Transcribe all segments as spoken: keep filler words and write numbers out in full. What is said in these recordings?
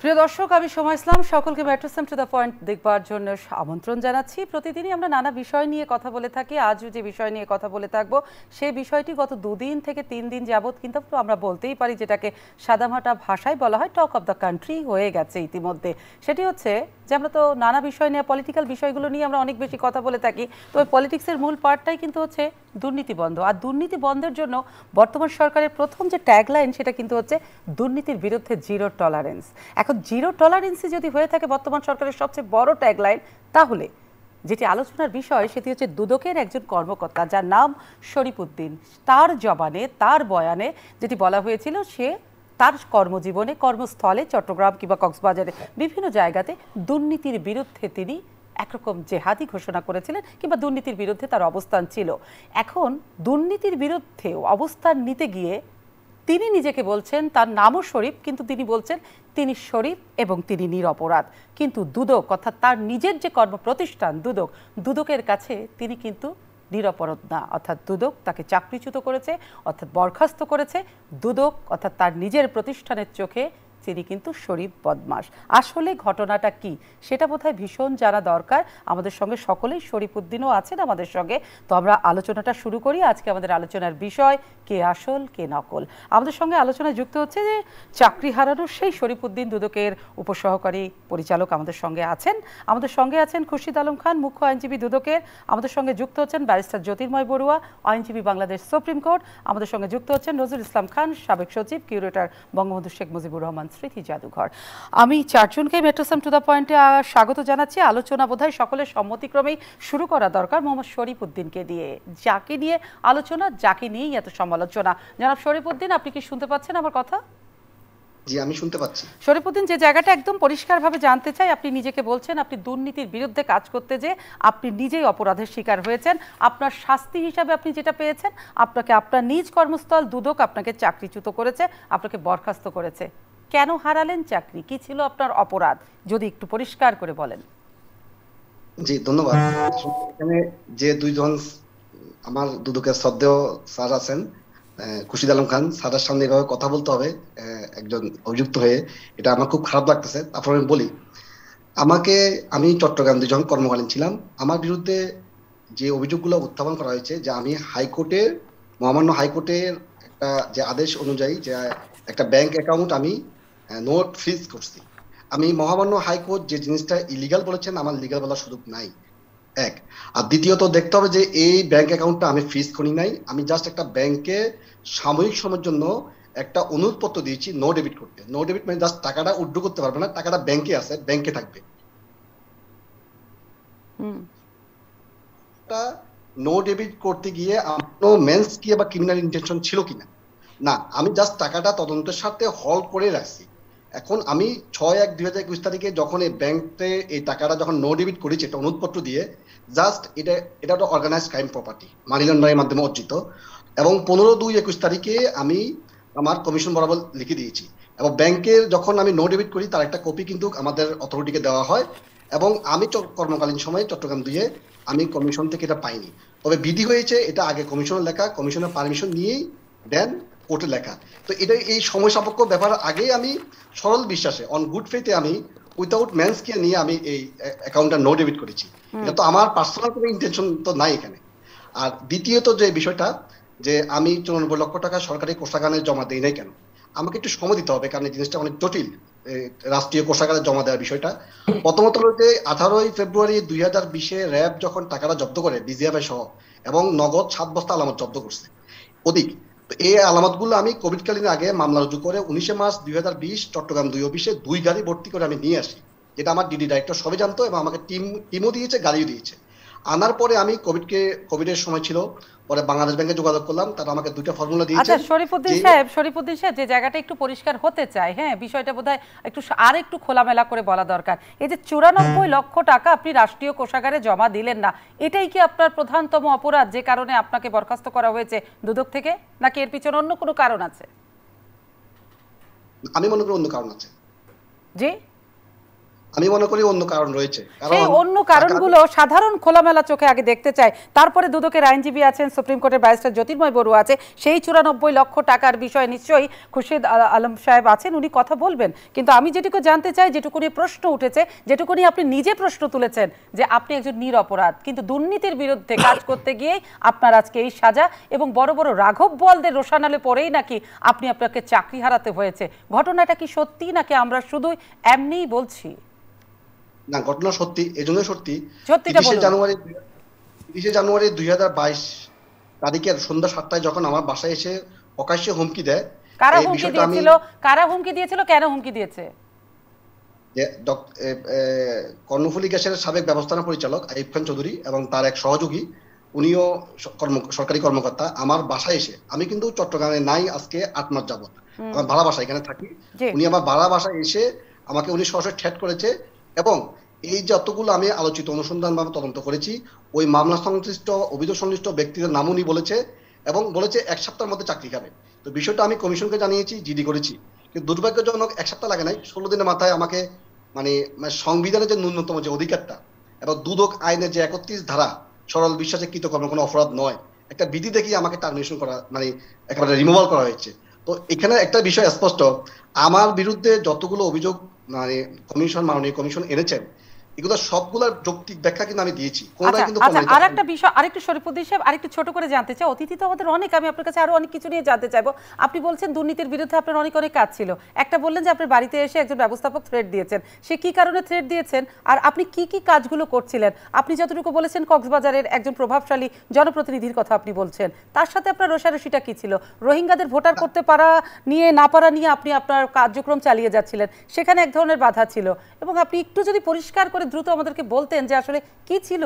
প্রিয় দর্শক, আমি সময় ইসলাম সকলকে মেট্রোসেম টু দ্য পয়েন্ট দেখবার জন্য আমন্ত্রণ জানাচ্ছি। প্রতিদিনই আমরা নানা বিষয় নিয়ে কথা বলে থাকি। আজও যে বিষয় নিয়ে কথা বলে থাকবো সেই বিষয়টি গত দুদিন থেকে তিন দিন যাবৎ কিন্তু আমরা বলতেই পারি যেটাকে সাদামাটা ভাষায় বলা হয় টক অফ দ্য কান্ট্রি হয়ে গেছে ইতিমধ্যে। সেটি হচ্ছে যে আমরা তো নানা বিষয় নিয়ে পলিটিক্যাল বিষয়গুলো নিয়ে আমরা অনেক বেশি কথা বলে থাকি, তো ওই পলিটিক্সের মূল পার্টটাই কিন্তু হচ্ছে দুর্নীতি বন্ধ। আর দুর্নীতি বন্ধের জন্য বর্তমান সরকারের প্রথম যে ট্যাগলাইন সেটা কিন্তু হচ্ছে দুর্নীতির বিরুদ্ধে জিরো টলারেন্স। এখন জিরো টলারেন্সই যদি হয়ে থাকে বর্তমান সরকারের সবচেয়ে বড় ট্যাগলাইন, তাহলে যেটি আলোচনার বিষয় সেটি হচ্ছে দুদকের একজন কর্মকর্তা যার নাম শরীফ উদ্দিন। তার জবানে, তার বয়ানে যেটি বলা হয়েছিল, সে তার কর্মজীবনে কর্মস্থলে চট্টগ্রাম কিংবা কক্সবাজারে বিভিন্ন জায়গাতে দুর্নীতির বিরুদ্ধে তিনি একরকম জেহাদি ঘোষণা করেছিলেন কিংবা দুর্নীতির বিরুদ্ধে তার অবস্থান ছিল। এখন দুর্নীতির বিরুদ্ধে অবস্থান নিতে গিয়ে তিনি নিজেকে বলছেন, তার নামও শরীফ, কিন্তু তিনি বলছেন তিনি শরীফ এবং তিনি নিরপরাধ। কিন্তু দুদক অর্থাৎ তার নিজের যে কর্মপ্রতিষ্ঠান দুদক, দুদকের কাছে তিনি কিন্তু নিরপরাধ না, অর্থাৎ দুদক তাকে চাকরিচ্যুত করেছে, অর্থাৎ বরখাস্ত করেছে। দুদক অর্থাৎ তার নিজের প্রতিষ্ঠানের চোখে তিনি কিন্তু শরীফ বদমাশ। আসলে ঘটনাটা কি সেটা বোধহয় ভীষণ জানা দরকার। আমাদের সঙ্গে সকলেই শরীফ উদ্দিনও আছেন আমাদের সঙ্গে, তো আমরা আলোচনাটা শুরু করি। আজকে আমাদের আলোচনার বিষয় কে আসল কে নকল। আমাদের সঙ্গে আলোচনায় যুক্ত হচ্ছে যে চাকরি হারানো সেই শরীফ উদ্দিন, দুদকের উপসহকারী পরিচালক আমাদের সঙ্গে আছেন। আমাদের সঙ্গে আছেন খুরশিদ আলম খান, মুখ্য আইনজীবী দুদকের। আমাদের সঙ্গে যুক্ত হচ্ছেন ব্যারিস্টার জ্যোতির্ময় বড়ুয়া, আইনজীবী বাংলাদেশ সুপ্রিম কোর্ট। আমাদের সঙ্গে যুক্ত হচ্ছেন নজরুল ইসলাম খান, সাবেক সচিব কিউরেটর বঙ্গবন্ধু শেখ মুজিবুর রহমান স্মৃতি জাদুঘর। আমি চারজনকে মেট্রোসেম টু দ্য পয়েন্টে স্বাগত জানাচ্ছি। আলোচনা বোধহয় সকলের সম্মতিক্রমেই শুরু করা দরকার মোহাম্মদ শরীফ উদ্দিনকে দিয়ে। যাকে নিয়ে আলোচনা, যাকে নিয়েই এত সমালোচনা। জনাব শরীফ উদ্দিন, আপনি কি শুনতে পাচ্ছেন আমার কথা? জি, আমি শুনতে পাচ্ছি। শরীফ উদ্দিন, যে জায়গাটা একদম পরিষ্কারভাবে জানতে চাই, আপনি নিজেকে বলছেন আপনি দুর্নীতির বিরুদ্ধে কাজ করতে যে আপনি নিজেই অপরাধের শিকার হয়েছেন। আপনার শাস্তি হিসাবে আপনি যেটা পেয়েছেন, আপনাকে আপনার নিজ কর্মস্থল দুদক আপনাকে চাকরিচ্যুত করেছে, আপনাকে বরখাস্ত করেছে। কেন হারালেন চাকরি? কি ছিল আপনার অপরাধ? যদি একটু পরিষ্কার করে বলেন। জি, ধন্যবাদ। এখানে যে দুইজন আমার দুদকের শ্রদ্ধেয় স্যার আছেন, খুরশিদ আলম খান স্যারের সামনে এভাবে কথা বলতে হবে একজন অভিযুক্ত হয়ে, এটা আমার খুব খারাপ লাগতেছে। তারপর আমি বলি, আমাকে আমি চট্টগ্রাম দুজন কর্মকালীন ছিলাম, আমার বিরুদ্ধে যে অভিযোগগুলো উত্থাপন করা হয়েছে যে আমি হাইকোর্টের মহামান্য হাইকোর্টের একটা যে আদেশ অনুযায়ী যে একটা ব্যাংক অ্যাকাউন্ট আমি নোট ফ্রিজ করছি। আমি মহামান্য হাইকোর্ট যে জিনিসটা ইলিগাল বলেছেন, আমার লিগাল বলার সুযোগ নাই, এক। আর দ্বিতীয়ত দেখতে হবে যে এই ব্যাংক অ্যাকাউন্টটা আমি ফ্রিজ করি নাই, আমি জাস্ট একটা ব্যাংকে সাময়িক সময়ের জন্য একটা অনুরোধপত্র দিয়েছি নো ডেবিট করতে। নো ডেবিট মানে জাস্ট টাকাটা উইথড্র করতে পারবে না, টাকাটা ব্যাংকে আছে, ব্যাংকে থাকবে। নো ডেবিট করতে গিয়ে আমার মেন্স কি বা ক্রিমিনাল ইন্টেনশন ছিল কিনা, না, আমি জাস্ট টাকাটা তদন্তের সাথে হল করে রাখছি। এখন আমি ছয় এক দুই হাজার একুশ তারিখে যখন এই ব্যাংকে এই টাকাটা যখন নো ডেবিট করেছি একটা অনুরোধপত্র দিয়ে, জাস্ট এটা এটা একটা organise crime property, money laundering মাধ্যমে অর্জিত। এবং পনেরো দুই একুশ তারিখে আমি আমার কমিশন বরাবর লিখে দিয়েছি, এবং ব্যাংকের যখন আমি নো ডেবিট করি তার একটা কপি কিন্তু আমাদের অথরিটিকে দেওয়া হয়। এবং আমি কর্মকালীন সময়ে চট্টগ্রাম দুইয়ে আমি কমিশন থেকে এটা পাইনি, তবে বিধি হয়েছে এটা আগে কমিশনের লেখা, কমিশনের পারমিশন নিয়েই দেন কোর্টে লেখা। তো এটা এই সময় সাপেক্ষ ব্যাপার আগেই আমি সরল বিশ্বাসে অন গুড ফেথে আমি উইথাউট মেন্স কে নিয়ে আমি এই অ্যাকাউন্টটা নো ডেবিট করেছি। এটা তো আমার পার্সোনাল কোনো ইন্টেনশন তো নাই এখানে। আর দ্বিতীয়ত যে বিষয়টা যে আমি চুরানব্বই লক্ষ টাকা সরকারি কোষাগারে জমা দেই নাই কেন, আমাকে একটু সময় দিতে হবে, কারণ এই জিনিসটা অনেক জটিল, রাষ্ট্রীয় কোষাগারে জমা দেওয়ার বিষয়টা। প্রথমত হচ্ছে আঠারোই ফেব্রুয়ারি দুই হাজার বিশে র্যাব যখন টাকাটা জব্দ করে ডিজিএফআই সহ, এবং নগদ সাত বস্তা আলামত জব্দ করছে অধিক। এই আলামতগুলো আমি কোভিডকালীন আগে মামলা রুজু করে উনিশে মার্চ দুই হাজার বিশ চট্টগ্রাম দুই অফিসে দুই গাড়ি ভর্তি করে আমি নিয়ে আসি, যেটা আমার ডিডি ডাইরেক্টর সবাই জানতো, এবং আমাকে টিম টিমও দিয়েছে, গাড়িও দিয়েছে। আনার পরে আমি কোভিডকে কোভিডের সময় ছিল, পরে বাংলাদেশ ব্যাংকে যোগাযোগ করলাম, তারা আমাকে দুইটা ফর্মুলা দিয়েছে। আচ্ছা শরীফউদ্দিন সাহেব, শরীফউদ্দিন সাহেব যে জায়গাটা একটু পরিষ্কার হতে চাই, হ্যাঁ, বিষয়টা বোধহয় একটু আর একটু খোলামেলা করে বলা দরকার। এই যে চুরানব্বই লক্ষ টাকা আপনি রাষ্ট্রীয় কোষাগারে জমা দিলেন না, এটাই কি আপনার প্রধানতম অপরাধ যে কারণে আপনাকে বরখাস্ত করা হয়েছে দুদক থেকে, নাকি এর পিছনে অন্য কোনো কারণ আছে? আমি মনে করি অন্য কারণ আছে। জি, আমি মনে করি অন্য কারণ রয়েছে, সেই কারণ অন্য কারণগুলো সাধারণ খোলামেলা চোখে আগে দেখতে চাই। তারপরে দুদকের আইনজীবী আছেন, সুপ্রিম কোর্টের ব্যারিস্টার জ্যোতির্ময় বড়ুয়া আছে, সেই চুরানব্বই লক্ষ টাকার বিষয়ে নিশ্চয়ই খুরশিদ আলম সাহেব আছেন, উনি কথা বলবেন। কিন্তু আমি যেটুকু জানতে চাই, যেটুকু নিয়ে প্রশ্ন উঠেছে, যেটুকু নিয়ে আপনি নিজে প্রশ্ন তুলেছেন, যে আপনি একজন নিরপরাধ কিন্তু দুর্নীতির বিরুদ্ধে কাজ করতে গিয়েই আপনার আজকে এই সাজা, এবং বড় বড় রাঘব বোয়ালদের রোশানালে পড়েই নাকি আপনি আপনাকে চাকরি হারাতে হয়েছে। ঘটনাটা কি সত্যি নাকি আমরা শুধুই এমনিই বলছি? না, ঘটনা সত্যি, এজন্য সত্যি। সত্যিটা তিরিশে বলুন। জানুয়ারি তিরিশে জানুয়ারি দুই হাজার বাইশ তারিখের সন্ধ্যা সাতটায় যখন আমার বাসায় এসে প্রকাশ্যে হুমকি দেয়, কারা এই হুমকি বিষয়টা আমি দিয়েছিল? কারা হুমকি দিয়েছিল? কেন হুমকি দিয়েছে? যে ডক- এ, এ, কর্ণফুলী গ্যাসের সাবেক ব্যবস্থাপনা পরিচালক আইয়ুব খান চৌধুরী এবং তার এক সহযোগী, উনিও স- কর্ম- সরকারি কর্মকর্তা, আমার বাসায় এসে, আমি কিন্তু চট্টগ্রামে নাই আজকে আট মাস যাবত, হুম, আমার ভাড়া বাসায় এখানে থাকি। জি, উনি আমার ভাড়া বাসায় এসে আমাকে উনি সরাসরি থ্রেট করেছে, এবং এই যতগুলো আমি আলোচিত অনুসন্ধান বা তদন্ত করেছি, ওই মামলা সংশ্লিষ্ট অভিযোগ সংশ্লিষ্ট ব্যক্তিদের নাম উনি বলেছে, এবং বলেছে এক সপ্তাহের মধ্যে চাকরি খাবে। তো বিষয়টা আমি কমিশনকে জানিয়েছি, জিডি করেছি, কিন্তু দুর্ভাগ্যজনক এক সপ্তাহ লাগে নাই, ষোলো দিনের মাথায় আমাকে মানে মানে সংবিধানের যে ন্যূনতম যে অধিকারটা এবং দুদক আইনের যে একত্রিশ ধারা, সরল বিশ্বাসে কৃতকর্ম কোনো অপরাধ নয়, একটা বিধি দেখিয়ে আমাকে টার্মিনেশন করা, মানে একেবারে রিমুভাল করা হয়েছে। তো এখানে একটা বিষয় স্পষ্ট, আমার বিরুদ্ধে যতগুলো অভিযোগ মানে কমিশন, মাননীয় কমিশন এনেছেন, এগুলো সবগুলোর যৌক্তিক ব্যাখ্যা কিন্তু আমি দিয়েছি, কোনটাই আচ্ছা কিন্তু আচ্ছা, প্রমাণিত আর হয়নি। একটা বিষয়, আরেকটু শরীফুদ্দিন সাহেব আরেকটু ছোট করে জানতে চাই, অতিথি তো আমাদের অনেক, আমি আপনার কাছে আরো অনেক কিছু নিয়ে জানতে চাইবো। আপনি বলছেন দুর্নীতির বিরুদ্ধে আপনার অনেক অনেক কাজ ছিল, একটা বললেন যে আপনার বাড়িতে এসে একজন ব্যবস্থাপক থ্রেট দিয়েছেন, সে কি কারণে থ্রেট দিয়েছেন আর আপনি কি কি কাজগুলো করছিলেন? আপনি যতটুকু বলেছেন কক্সবাজারের একজন প্রভাবশালী জনপ্রতিনিধির কথা আপনি বলছেন, তার সাথে আপনার রোষারোষিটা কি ছিল? রোহিঙ্গাদের ভোটার করতে পারা নিয়ে না পারা নিয়ে আপনি আপনার কার্যক্রম চালিয়ে যাচ্ছিলেন, সেখানে এক ধরনের বাধা ছিল, এবং আপনি একটু যদি পরিষ্কার করে দ্রুত আমাদেরকে বলতেন যে আসলে কি ছিল।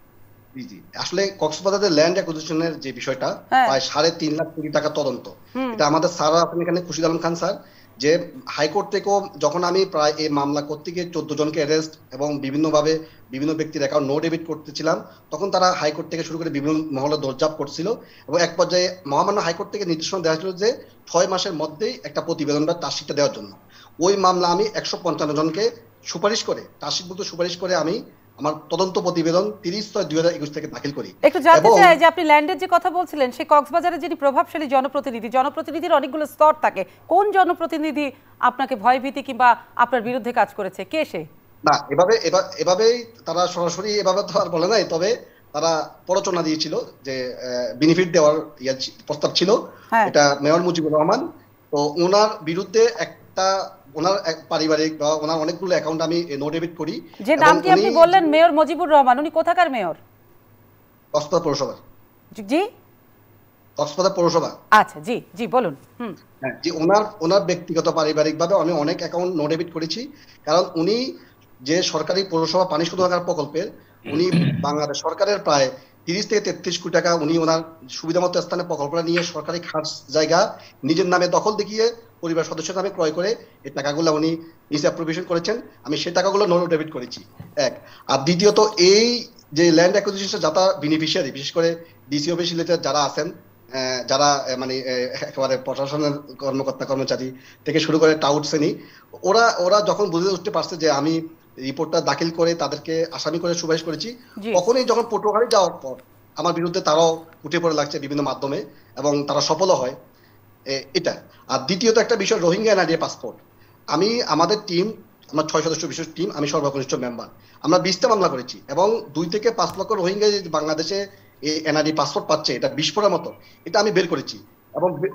জি জি, আসলে কক্সবাজারের ল্যান্ড অ্যাকুইজিশনের যে বিষয়টা, হ্যাঁ, প্রায় সাড়ে তিন লাখ কোটি টাকা তদন্ত, হুম, এটা আমাদের স্যার আছেন এখানে, খুরশিদ আলম খান স্যার, যে হাইকোর্ট থেকেও যখন আমি প্রায় এই মামলা করতে গিয়ে চোদ্দ জনকে অ্যারেস্ট এবং বিভিন্নভাবে বিভিন্ন ব্যক্তির অ্যাকাউন্ট নো ডেবিট করতেছিলাম, তখন তারা হাইকোর্ট থেকে শুরু করে বিভিন্ন মহলে দরজাপ করছিল, এবং এক পর্যায়ে মহামান্য হাইকোর্ট থেকে নির্দেশনা দেওয়া হয়েছিল যে ছয় মাসের মধ্যেই একটা প্রতিবেদন বা চার্জশিটটা দেওয়ার জন্য। ওই মামলা আমি একশো পঞ্চান্ন জনকে সুপারিশ করে, চার্জশিটভুক্ত সুপারিশ করে আমি আমার তদন্ত প্রতিবেদন তিরিশ ছয় দুই হাজার একুশ থেকে দাখিল করি। একটু জানতে এবং চাই যে আপনি ল্যান্ডের যে কথা বলছিলেন, সেই কক্সবাজারের যিনি প্রভাবশালী জনপ্রতিনিধি, জনপ্রতিনিধির অনেকগুলো স্তর থাকে, কোন জনপ্রতিনিধি আপনাকে ভয়ভীতি কিংবা আপনার বিরুদ্ধে কাজ করেছে? কে সে? না, এভাবে এবা- এভাবেই তারা সরাসরি এভাবে তো আর বলে নাই, তবে তারা প্ররোচনা দিয়েছিল যে বেনিফিট দেওয়ার ইয়া ছি- প্রস্তাব ছিল, হ্যাঁ, এটা মেয়র মুজিবুর রহমান। তো ওনার বিরুদ্ধে একটা, ওনার এক পারিবারিক বা ওনার অনেকগুলো অ্যাকাউন্ট আমি নো ডেবিট করি, যে এবং নামটি উনি আপনি বললেন মেয়র মুজিবুর রহমান, উনি কোথাকার মেয়র? কক্সবাজার পৌরসভা, জি, কক্সবাজার পৌরসভা। আচ্ছা, জি জি বলুন। হুম, হ্যাঁ, যে ওনার ওনার ব্যক্তিগত পারিবারিক ভাবে আমি অনেক অ্যাকাউন্ট নো ডেবিট করেছি, কারণ উনি যে সরকারি পৌরসভা পানি শোধনাগার প্রকল্পের, উনি বাংলাদেশ সরকারের প্রায় তিরিশ থেকে তেত্রিশ কোটি টাকা উনি ওনার সুবিধা মতো স্থানে প্রকল্পটা নিয়ে সরকারি খাস জায়গা নিজের নামে দখল দেখিয়ে পরিবার সদস্যের নামে ক্রয় করে এই টাকাগুলো উনি নিজ অ্যাপ্রোপ্রিয়েশন করেছেন, আমি সেই টাকাগুলো নো ডেবিট করেছি। এক, আর দ্বিতীয়ত এই যে ল্যান্ড অ্যাকুইজিশন যারা বেনিফিশিয়ারি, বিশেষ করে ডিসি অফিস রিলেটেড যারা আছেন, আহ, যারা আহ, মানে আহ, একেবারে প্রশাসনের কর্মকর্তা কর্মচারী থেকে শুরু করে টাউট শ্রেণী, ওরা ওরা যখন বুঝে উঠতে পারছে যে আমি রিপোর্টটা দাখিল করে তাদেরকে আসামি করে সুপারিশ করেছি, জি, তখনই যখন পটুয়াখালী যাওয়ার পর আমার বিরুদ্ধে তারাও উঠে পড়ে লাগছে বিভিন্ন মাধ্যমে, এবং তারা সফলও হয়। এ- এটা। আর দ্বিতীয়ত একটা বিষয়, রোহিঙ্গা এনআরডি পাসপোর্ট, আমি আমাদের টিম, আমার ছয় সদস্য বিশেষ টিম, আমি সর্বকনিষ্ঠ মেম্বার, আমরা বিশটা মামলা করেছি, এবং দুই থেকে পাঁচ লক্ষ রোহিঙ্গা যে বাংলাদেশে এই এনআরডি পাসপোর্ট পাচ্ছে, এটা বিস্ফোরণের মতো, এটা আমি বের করেছি। এবং বে-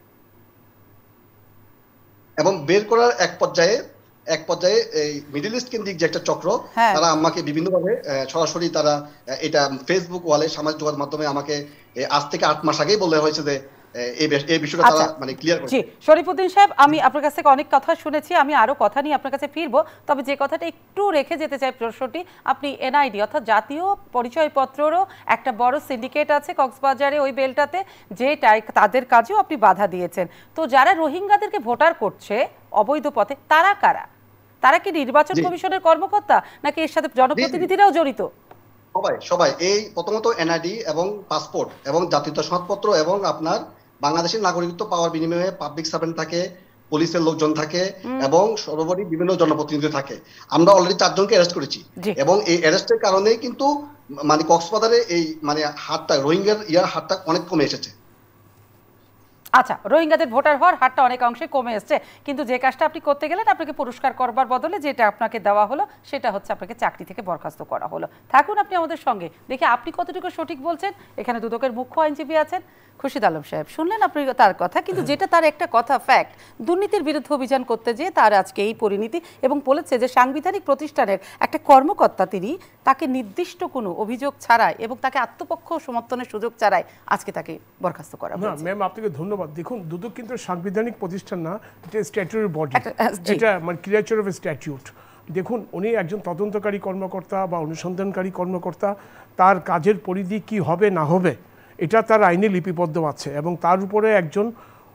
এবং বের করার এক পর্যায়ে এক পর্যায়ে এই মিডল ইস্ট কেন্দ্রিক যে একটা চক্র, হ্যাঁ, তারা আমাকে বিভিন্নভাবে আহ, সরাসরি তারা আহ, এটা ফেসবুক ওয়ালে সামাজিক যোগাযোগ মাধ্যমে আমাকে আহ, আজ থেকে আট মাস আগেই বলা হয়েছে যে আহ, এই বেশ- এই বিষয়টা তারা আচ্ছা, মানে ক্লিয়ার জি, করেছে। শরীফুদ্দিন সাহেব, আমি আপনার কাছ থেকে অনেক কথা শুনেছি, আমি আরো কথা নিয়ে আপনার কাছে ফিরবো, তবে যে কথাটা একটু রেখে যেতে চাই প্রশ্নটি, আপনি এনআইডি অর্থাৎ জাতীয় পরিচয়পত্রেরও একটা বড় সিন্ডিকেট আছে কক্সবাজারে ওই বেলটাতে, যে টাই- তাদের কাজেও আপনি বাধা দিয়েছেন। তো যারা রোহিঙ্গাদেরকে ভোটার করছে অবৈধ পথে, তারা কারা? তারা কি নির্বাচন জি কমিশনের কর্মকর্তা, নাকি এর সাথে জি জি, জনপ্রতিনিধিরাও জড়িত? সবাই সবাই এই প্রথমত এনআইডি এবং পাসপোর্ট এবং জাতীয়তা সনদপত্র এবং আপনার বাংলাদেশের নাগরিকত্ব পাওয়ার বিনিময়ে পাবলিক সার্ভেন্ট থাকে, পুলিশের লোকজন থাকে এবং সর্বোপরি বিভিন্ন জনপ্রতিনিধি থাকে। আমরা অলরেডি চারজনকে অ্যারেস্ট করেছি এবং এই অ্যারেস্টের কারণে কিন্তু মানে কক্সবাজারে এই মানে হারটা রোহিঙ্গার ইয়ার হারটা অনেক কমে এসেছে। আচ্ছা, রোহিঙ্গাদের ভোটার হওয়ার হারটা অনেক অংশে কমে এসছে, কিন্তু যে কাজটা আপনি করতে গেলেন আপনাকে পুরস্কার করবার বদলে যেটা আপনাকে দেওয়া হলো সেটা হচ্ছে আপনাকে চাকরি থেকে বরখাস্ত করা হলো। থাকুন আপনি আমাদের সঙ্গে, দেখি আপনি কতটুকু সঠিক বলছেন। এখানে দুদকের মুখ্য আইনজীবী আছেন খুরশিদ আলম সাহেব, শুনলেন আপনি তার কথা, কিন্তু যেটা তার একটা কথা ফ্যাক্ট, দুর্নীতির বিরুদ্ধে অভিযান করতে যেয়ে তার আজকে এই পরিণতি, এবং বলেছে যে সাংবিধানিক প্রতিষ্ঠানের একটা কর্মকর্তা তিনি, তাকে নির্দিষ্ট কোনো অভিযোগ ছাড়াই এবং তাকে আত্মপক্ষ সমর্থনের সুযোগ ছাড়াই আজকে তাকে বরখাস্ত করা হয়েছে। ম্যাম আপনাকে ধন্যবাদ। দেখুন, দুদক কিন্তু সাংবিধানিক প্রতিষ্ঠান না, এটা স্ট্যাটিউটরি বডি, এটা মানে ক্রিয়েচার অফ স্ট্যাটিউট। দেখুন, উনি একজন তদন্তকারী কর্মকর্তা বা অনুসন্ধানকারী কর্মকর্তা, তার কাজের পরিধি কি হবে না হবে এটা তার আইনে লিপিবদ্ধ আছে, এবং তার উপরে একজন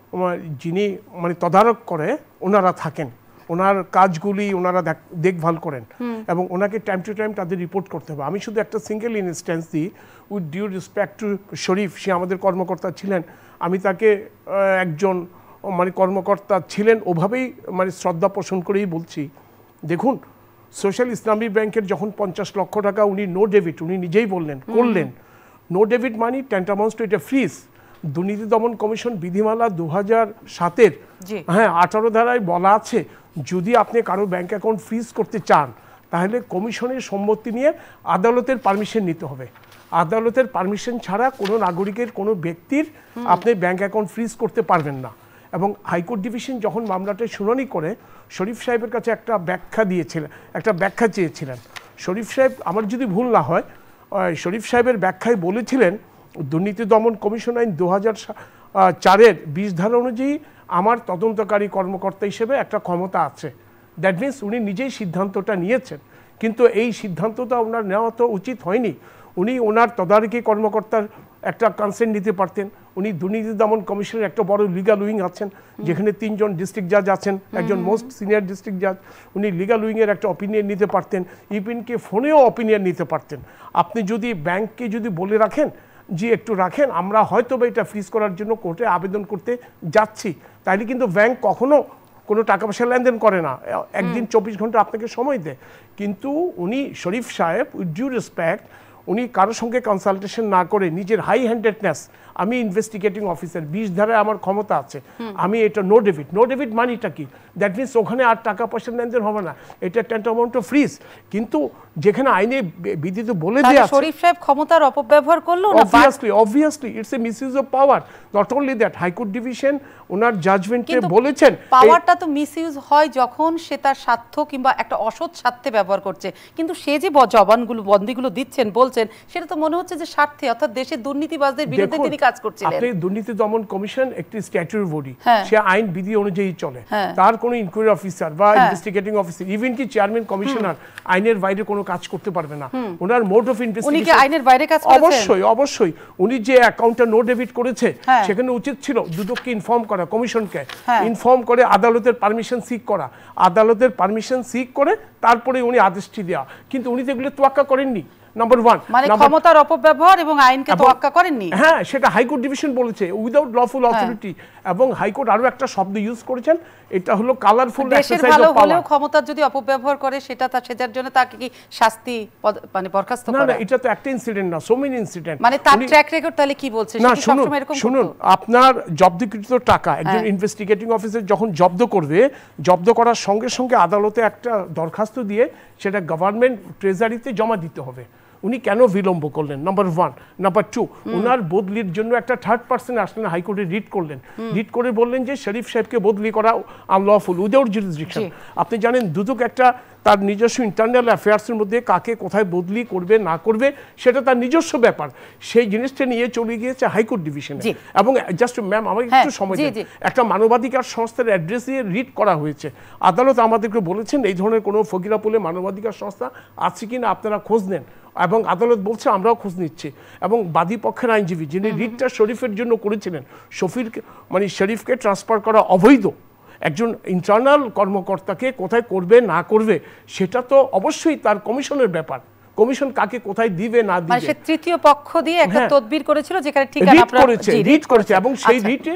যিনি মানে তদারক করে ওনারা থাকেন, ওনার কাজগুলি ওনারা দেখভাল করেন এবং ওনাকে টাইম টু টাইম তাদের রিপোর্ট করতে হবে। আমি শুধু একটা সিঙ্গেল ইনস্ট্যান্স দিই, with due respect to Sharif, সে আমাদের কর্মকর্তা ছিলেন, আমি তাকে একজন মানে কর্মকর্তা ছিলেন ওভাবেই মানে শ্রদ্ধা পোষণ করেই বলছি। দেখুন, সোশ্যাল ইসলামী ব্যাংকের যখন পঞ্চাশ লক্ষ টাকা উনি নো ডেবিট উনি নিজেই বললেন করলেন, no debit money tantamounts to এটা ফ্রিজ। দুর্নীতি দমন কমিশন বিধিমালা দু হাজার সাতের হ্যাঁ আঠারো ধারায় বলা আছে, যদি আপনি কারো ব্যাংক অ্যাকাউন্ট ফ্রিজ করতে চান তাহলে কমিশনের সম্মতি নিয়ে আদালতের পারমিশন নিতে হবে। আদালতের পারমিশন ছাড়া কোনো নাগরিকের কোনো ব্যক্তির আপনি ব্যাংক অ্যাকাউন্ট ফ্রিজ করতে পারবেন না। এবং হাইকোর্ট ডিভিশন যখন মামলাটা শুনানি করে শরীফ সাহেবের কাছে একটা ব্যাখ্যা দিয়েছিলেন, একটা ব্যাখ্যা চেয়েছিলেন শরীফ সাহেব, আমার যদি ভুল না হয় শরীফ সাহেবের ব্যাখ্যায় বলেছিলেন দুর্নীতি দমন কমিশন আইন দু হাজার চারের বিশ ধারা অনুযায়ী আমার তদন্তকারী কর্মকর্তা হিসেবে একটা ক্ষমতা আছে। দ্যাট মিনস উনি নিজেই সিদ্ধান্তটা নিয়েছেন, কিন্তু এই সিদ্ধান্তটা ওনার নেওয়া তো উচিত হয়নি। উনি ওনার তদারকি কর্মকর্তার একটা কনসেন্ট নিতে পারতেন। উনি দুর্নীতি দমন কমিশনের একটা বড় লিগাল উইং আছেন, যেখানে তিনজন ডিস্ট্রিক্ট জাজ আছেন, একজন মোস্ট সিনিয়র ডিস্ট্রিক্ট জাজ, উনি লিগাল উইংয়ের একটা অপিনিয়ন নিতে পারতেন, ইপিনকে ফোনেও অপিনিয়ন নিতে পারতেন। আপনি যদি ব্যাংককে যদি বলে রাখেন যে একটু রাখেন, আমরা হয়তো বা এটা ফ্রিজ করার জন্য কোর্টে আবেদন করতে যাচ্ছি, তাইলে কিন্তু ব্যাংক কখনো কোনো টাকা পয়সা লেনদেন করে না, একদিন চব্বিশ ঘন্টা আপনাকে সময় দেয়। কিন্তু উনি শরীফ সাহেব উইথ ডিউ রেসপেক্ট উনি কারোর সঙ্গে কনসালটেশন না করে নিজের হাই হ্যান্ডেডনেস, আমি ইনভেস্টিগেটিং অফিসার, বিশ ধারায় আমার ক্ষমতা আছে, আমি এটা নো ডেবিট, নো ডেবিট মানিটা কি, দ্যাট মিনস ওখানে আর টাকা পয়সা লেনদেন হবে না, এটা ট্যান্টামাউন্ট টু ফ্রিজ। কিন্তু যেখানে আইনে বিধিত বলে দেয়া আছে শরীফ সাহেব ক্ষমতার অপব্যবহার করলো না, obviously obviously it's a misuse of power. Not only that, high court division ওনার জাজমেন্টে বলেছেন পাওয়ারটা তো মিসইউজ হয় যখন সে তার স্বার্থ কিংবা একটা অসৎ স্বার্থে ব্যবহার করছে, কিন্তু সে যে জবানগুলো বন্দিগুলো দিচ্ছেন বলছেন সেটা তো মনে হচ্ছে যে স্বার্থে, অর্থাৎ দেশের দুর্নীতিবাজদের বিরুদ্ধে তিনি কাজ করছিলেন। আপনি দুর্নীতি দমন কমিশন একটি স্ট্যাটিউটরি বডি, সে আইন বিধি অনুযায়ী চলে, তার কোনো ইনকোয়ারি অফিসার বা ইনভেস্টিগেটিং অফিসার, ইভেন কি চেয়ারম্যান কমিশনার আইনের বাইরে কোনো কাজ করতে পারবে না। ওনার মোড অফ ইনভেস্টিগেশন, উনি কি আইনের বাইরে কাজ করেছেন? অবশ্যই অবশ্যই। উনি যে অ্যাকাউন্টটা নো ডেবিট করেছে সেখানে উচিত ছিল দুদককে ইনফর্ম করা, কমিশনকে ইনফর্ম করে আদালতের পারমিশন সিক করা, আদালতের পারমিশন সিক করে তারপরে উনি আদেশটি দেওয়া, কিন্তু উনি তো এগুলো তোয়াক্কা করেননি। নাম্বার ওয়ান, মানে ক্ষমতার অপব্যবহার এবং আইনকে তোয়াক্কা করেননি। হ্যাঁ, সেটা হাইকোর্ট ডিভিশন বলেছে উইদাউট লফুল অথরিটি, এবং হাইকোর্ট আরো একটা শব্দ ইউজ করেছেন, এটা হলো কালারফুল এক্সারসাইজ অফ পাওয়ার। হলেও ক্ষমতার যদি অপব্যবহার করে সেটা তার সেটার জন্য তাকে কি শাস্তি মানে বরখাস্ত করা? না না, এটা তো একটা ইনসিডেন্ট না, সো মেনি ইনসিডেন্ট। মানে তার ট্র্যাক রেকর্ড তাহলে কি বলছে? না শুনুন শুনুন, আপনার জব্দকৃত টাকা একজন ইনভেস্টিগেটিং অফিসার যখন জব্দ করবে, জব্দ করার সঙ্গে সঙ্গে আদালতে একটা দরখাস্ত দিয়ে সেটা গভর্নমেন্ট ট্রেজারিতে জমা দিতে হবে। উনি কেন বিলম্ব করলেন? Number one. নাম্বার টু, ওনার বদলির জন্য একটা থার্ড পার্সন আসলেন, হাইকোর্টে রিট করলেন, রিট করে বললেন যে শরীফ সাহেবকে বদলি করা আনলফুল উইদাউট জুরিসডিকশন। আপনি জানেন দুদক একটা তার নিজস্ব ইন্টারনাল অ্যাফেয়ার্সের মধ্যে কাকে কোথায় বদলি করবে না করবে সেটা তার নিজস্ব ব্যাপার, সেই জিনিসটা নিয়ে চলে গিয়েছে হাইকোর্ট ডিভিশনে। এবং জাস্ট ম্যাম আমাকে একটু সময় দিন, একটা মানবাধিকার সংস্থার অ্যাড্রেস দিয়ে রিট করা হয়েছে, আদালত আমাদেরকে বলেছেন এই ধরনের কোনো ফকিরাপুলে মানবাধিকার সংস্থা আছে কিনা আপনারা খোঁজ নেন, এবং আদালত বলছে আমরাও খোঁজ নিচ্ছি। এবং বাদী পক্ষের আইনজীবী যিনি রিটটা শরীফের জন্য করেছিলেন, শফিরকে মানে শরীফকে ট্রান্সফার করা অবৈধ, একজন ইন্টারনাল কর্মকর্তাকে কোথায় করবে না করবে সেটা তো অবশ্যই তার কমিশনের ব্যাপার, কমিশন কাকে কোথায় দিবে না দিবে, তৃতীয় পক্ষ দিয়ে একটা তদবির করেছিল যেখানে ঠিকানা রিট করেছে রিট করেছে এবং সেই রিটে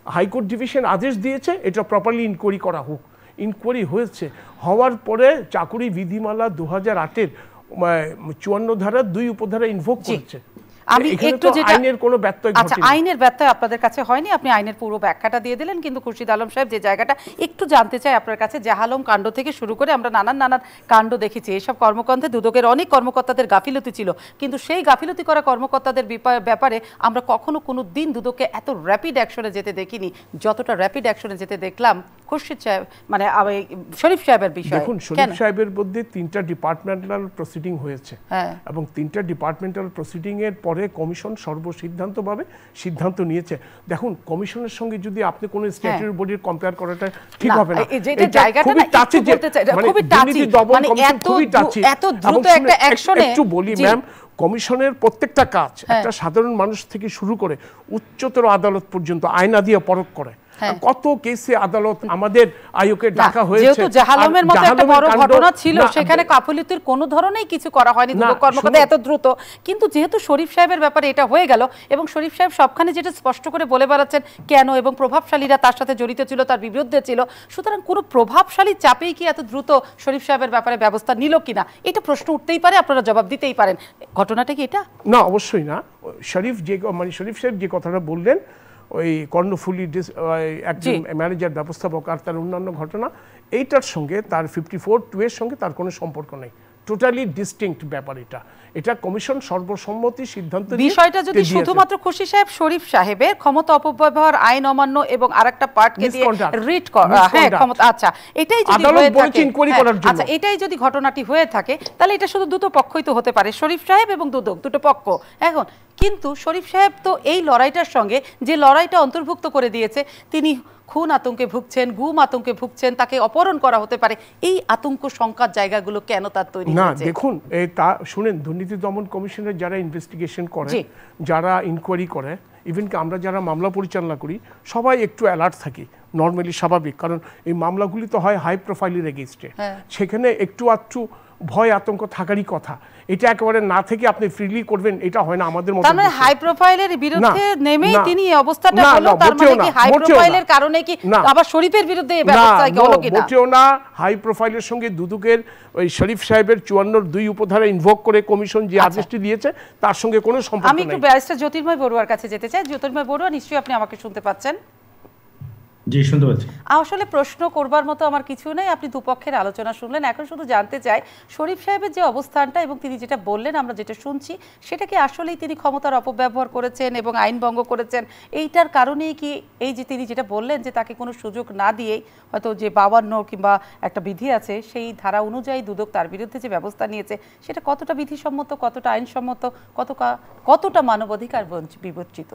হাইকোর্ট ডিভিশন আদেশ দিয়েছে এটা প্রপারলি ইনকোয়ারি করা হোক। ইনকোয়ারি হয়েছে, হওয়ার পরে চাকুরি বিধিমালা দু হাজার আটের চুয়ান্ন ধারা দুই উপধারা ইনভোক করেছে। আমি একটু যেটা আইনের কোনো ব্যত্যয় আচ্ছা আইনের ব্যত্যয় আপনাদের কাছে হয়নি, আপনি আইনের পুরো ব্যাখ্যাটা দিয়ে দিলেন, কিন্তু খুরশিদ আলম সাহেব যে জায়গাটা একটু জানতে চাই আপনার কাছে, জাহালম কাণ্ড থেকে শুরু করে আমরা নানান নানান কাণ্ড দেখেছি, এইসব কর্মকাণ্ডে দুদকের অনেক কর্মকর্তাদের গাফিলতি ছিল, কিন্তু সেই গাফিলতি করা কর্মকর্তাদের ব্যাপারে আমরা কখনো কোনো দিন দুদককে এত র্যাপিড অ্যাকশনে যেতে দেখিনি যতটা র্যাপিড অ্যাকশনে যেতে দেখলাম খুরশিদ সাহেব মানে শরীফ সাহেবের বিষয়ে। দেখুন শরীফ সাহেবের মধ্যে তিনটা ডিপার্টমেন্টাল প্রসিডিং হয়েছে এবং তিনটা ডিপার্টমেন্টাল প্রসিডিং এর পরে কমিশন সর্বসিদ্ধান্তভাবে সিদ্ধান্ত নিয়েছে। দেখুন কমিশনের সঙ্গে যদি আপনি কোনো স্ট্যাটুটরি বডির কম্পেয়ার করাটা ঠিক হবে না। এটা জায়গাটা না একটু বলতে চাই, খুবই টাচি, মানে এত এত দ্রুত একটা অ্যাকশনে একটু বলি ম্যাম, কমিশনের প্রত্যেকটা কাজ একটা সাধারণ মানুষ থেকে শুরু করে উচ্চতর আদালত পর্যন্ত আয়না দিয়ে পরখ করে। কত কেসে আদালত আমাদের আয়োগে ডাকা হয়েছে, যেহেতু জাহালমের মতো একটা বড় ঘটনা ছিল সেখানে কাফিলতির কোনো ধরনেই কিছু করা হয়নি দুদক কর্মকর্তা এত দ্রুত, কিন্তু যেহেতু শরীফ সাহেবের ব্যাপারে এটা হয়ে গেল এবং শরীফ সাহেব সবখানে যেটা স্পষ্ট করে বলে বেড়াচ্ছেন কেন এবং প্রভাবশালীরা তার সাথে জড়িত ছিল, তার বিরুদ্ধে ছিল, সুতরাং কোনো প্রভাবশালী চাপেই কি এত দ্রুত শরীফ সাহেবের ব্যাপারে ব্যবস্থা নিল কিনা এটা প্রশ্ন উঠতেই পারে, আপনারা জবাব দিতেই পারেন। ঘটনাটা কি এটা? না অবশ্যই না। শরীফ যে মানে শরীফ সাহেব যে কথাটা বললেন ওই কর্ণফুলি একজন ম্যানেজার ব্যবস্থাপক আর তার অন্যান্য ঘটনা, এইটার সঙ্গে তার ফিফটি ফোর টু এর সঙ্গে তার কোনো সম্পর্ক নেই, টোটালি ডিস্টিংক্ট ব্যাপার এটা। এটা কমিশন সর্বসম্মতি সিদ্ধান্ত নিয়ে বিষয়টা যদি শুধুমাত্র খুশি সাহেব শরীফ সাহেবের ক্ষমতা অপব্যবহার, আইন অমান্য এবং আরেকটা পার্টকে দিয়ে রিট করা, হ্যাঁ ক্ষমতা, আচ্ছা এটাই যদি হয়ে থাকে, আচ্ছা এটাই যদি ঘটনাটি হয়ে থাকে তাহলে এটা শুধু দুটো পক্ষই তো হতে পারে, শরীফ সাহেব এবং দুদক দুটো পক্ষ। এখন কিন্তু শরীফ সাহেব তো এই লড়াইটার সঙ্গে যে লড়াইটা অন্তর্ভুক্ত করে দিয়েছে, তিনি খুন আতঙ্কে ভুগছেন, গুম আতঙ্কে ভুগছেন, তাকে অপহরণ করা হতে পারে, এই আতঙ্ক শঙ্কার জায়গাগুলো কেন তার তৈরি হয়েছে? না দেখুন তা শুনেন, দুর্নীতি দমন কমিশনের যারা ইনভেস্টিগেশন করে, যারা ইনকোয়ারি করে, ইভেন কি আমরা যারা মামলা পরিচালনা করি সবাই একটু অ্যালার্ট থাকি, নর্মালি স্বাভাবিক, কারণ এই মামলাগুলি তো হয় হাই প্রোফাইলের এগেইনস্টে, সেখানে একটু আধটু ভয় আতঙ্ক থাকারই কথা। এটা একেবারে না থেকে আপনি ফ্রিলি করবেন এটা হয় না আমাদের মত। তার মানে হাই প্রোফাইলের বিরুদ্ধে নেমেই তিনি এই অবস্থাটা হলো, তার মানে কি হাই প্রোফাইলের কারণে কি আবার শরীফের বিরুদ্ধে এই ব্যবস্থা কি হলো কিনা? মোটেও না। হাই প্রোফাইলের সঙ্গে দুদকের ওই শরীফ সাহেবের চুয়ান্নর দুই উপধারা ইনভোক করে কমিশন যে আদেশটি দিয়েছে তার সঙ্গে কোনো সম্পর্ক নেই। আমি একটু ব্যারিস্টার জ্যোতির্ময় বড়ুয়ার কাছে যেতে চাই। জ্যোতির্ময় বড়ুয়া, নিশ্চয়ই আপনি আমাকে শুনতে পাচ্ছেন? জি শুনতে পাচ্ছি। আসলে প্রশ্ন করবার মতো আমার কিছু নেই, আপনি দুপক্ষের আলোচনা শুনলেন, এখন শুধু জানতে চাই শরীফ সাহেবের যে অবস্থানটা এবং তিনি যেটা বললেন আমরা যেটা শুনছি সেটা কি আসলেই তিনি ক্ষমতার অপব্যবহার করেছেন এবং আইন ভঙ্গ করেছেন, এইটার কারণেই কি এই যে তিনি যেটা বললেন যে তাকে কোনো সুযোগ না দিয়েই হয়তো যে বাউান্ন কিংবা একটা বিধি আছে সেই ধারা অনুযায়ী দুদক তার বিরুদ্ধে যে ব্যবস্থা নিয়েছে সেটা কতটা বিধিসম্মত, কতটা আইনসম্মত, কতটা কতটা মানবাধিকার বিবর্জিত?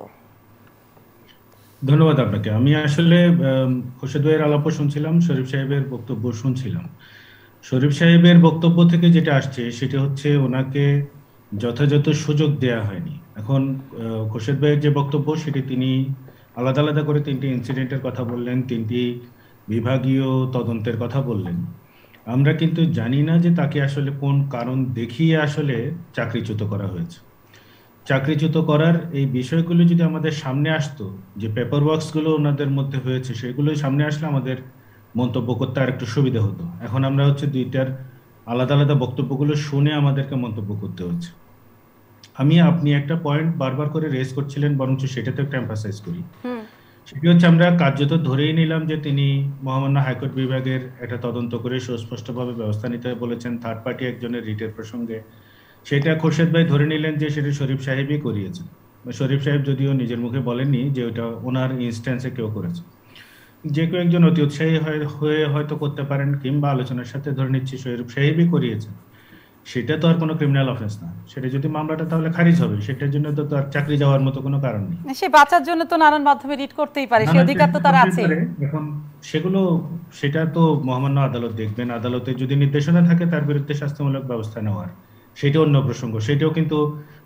ধন্যবাদ আপনাকে। আমি আসলে খোরশেদ ভাইয়ের আলাপও শুনছিলাম, শরীফ সাহেবের বক্তব্য শুনছিলাম। শরীফ সাহেবের বক্তব্য থেকে যেটা আসছে সেটা হচ্ছে ওনাকে যথাযথ সুযোগ দেয়া হয়নি। এখন খোরশেদ ভাইয়ের যে বক্তব্য সেটি তিনি আলাদা আলাদা করে তিনটি ইনসিডেন্টের কথা বললেন, তিনটি বিভাগীয় তদন্তের কথা বললেন। আমরা কিন্তু জানি না যে তাকে আসলে কোন কারণ দেখিয়ে আসলে চাকরিচ্যুত করা হয়েছে। চাকরিচ্যুত করার এই বিষয়গুলো যদি আমাদের সামনে আসতো, যে পেপার ওয়ার্কসগুলো ওনাদের মধ্যে হয়েছে সেগুলো সামনে আসলে আমাদের মন্তব্য করতে আর একটু সুবিধা হতো। এখন আমরা হচ্ছে দুইটার আলাদা আলাদা বক্তব্যগুলো শুনে আমাদেরকে মন্তব্য করতে হচ্ছে। আমি আপনি একটা পয়েন্ট বারবার করে রেজ করছিলেন, বরঞ্চ সেটাতে একটু এমফাসাইজ করি। সেটি হচ্ছে আমরা কার্যত ধরেই নিলাম যে তিনি মহামান্য হাইকোর্ট বিভাগের একটা তদন্ত করে সুস্পষ্টভাবে ব্যবস্থা নিতে বলেছেন থার্ড পার্টি একজনের রিটের প্রসঙ্গে। সেটা খোরশেদ ভাই ধরে নিলেন যে সেটা শরীফ সাহেবই করিয়েছেন। শরীফ সাহেব যদিও নিজের মুখে বলেননি যে ওটা ওনার ইনস্ট্যান্সে কেউ করেছে। যে কেউ একজন অতি উৎসাহী হয়ে হয়তো করতে পারেন, কিংবা আলোচনার সাথে ধরে নিচ্ছি শরীফ সাহেবই করিয়েছেন, সেটা তো আর কোনো ক্রিমিনাল অফেন্স না। সেটা যদি মামলাটা তাহলে খারিজ হবে, সেটার জন্য তো তার চাকরি যাওয়ার মতো কোনো কারণ নেই। সে বাঁচার জন্য তো নানান মাধ্যমে রিট করতেই পারে, সেই অধিকার তো তার আছে। এখন সেগুলো সেটা তো মহামান্য আদালত দেখবেন। আদালতে যদি নির্দেশনা থাকে তার বিরুদ্ধে শাস্তিমূলক ব্যবস্থা নেওয়ার, সেটা অন্য প্রসঙ্গ। সেটাও কিন্তু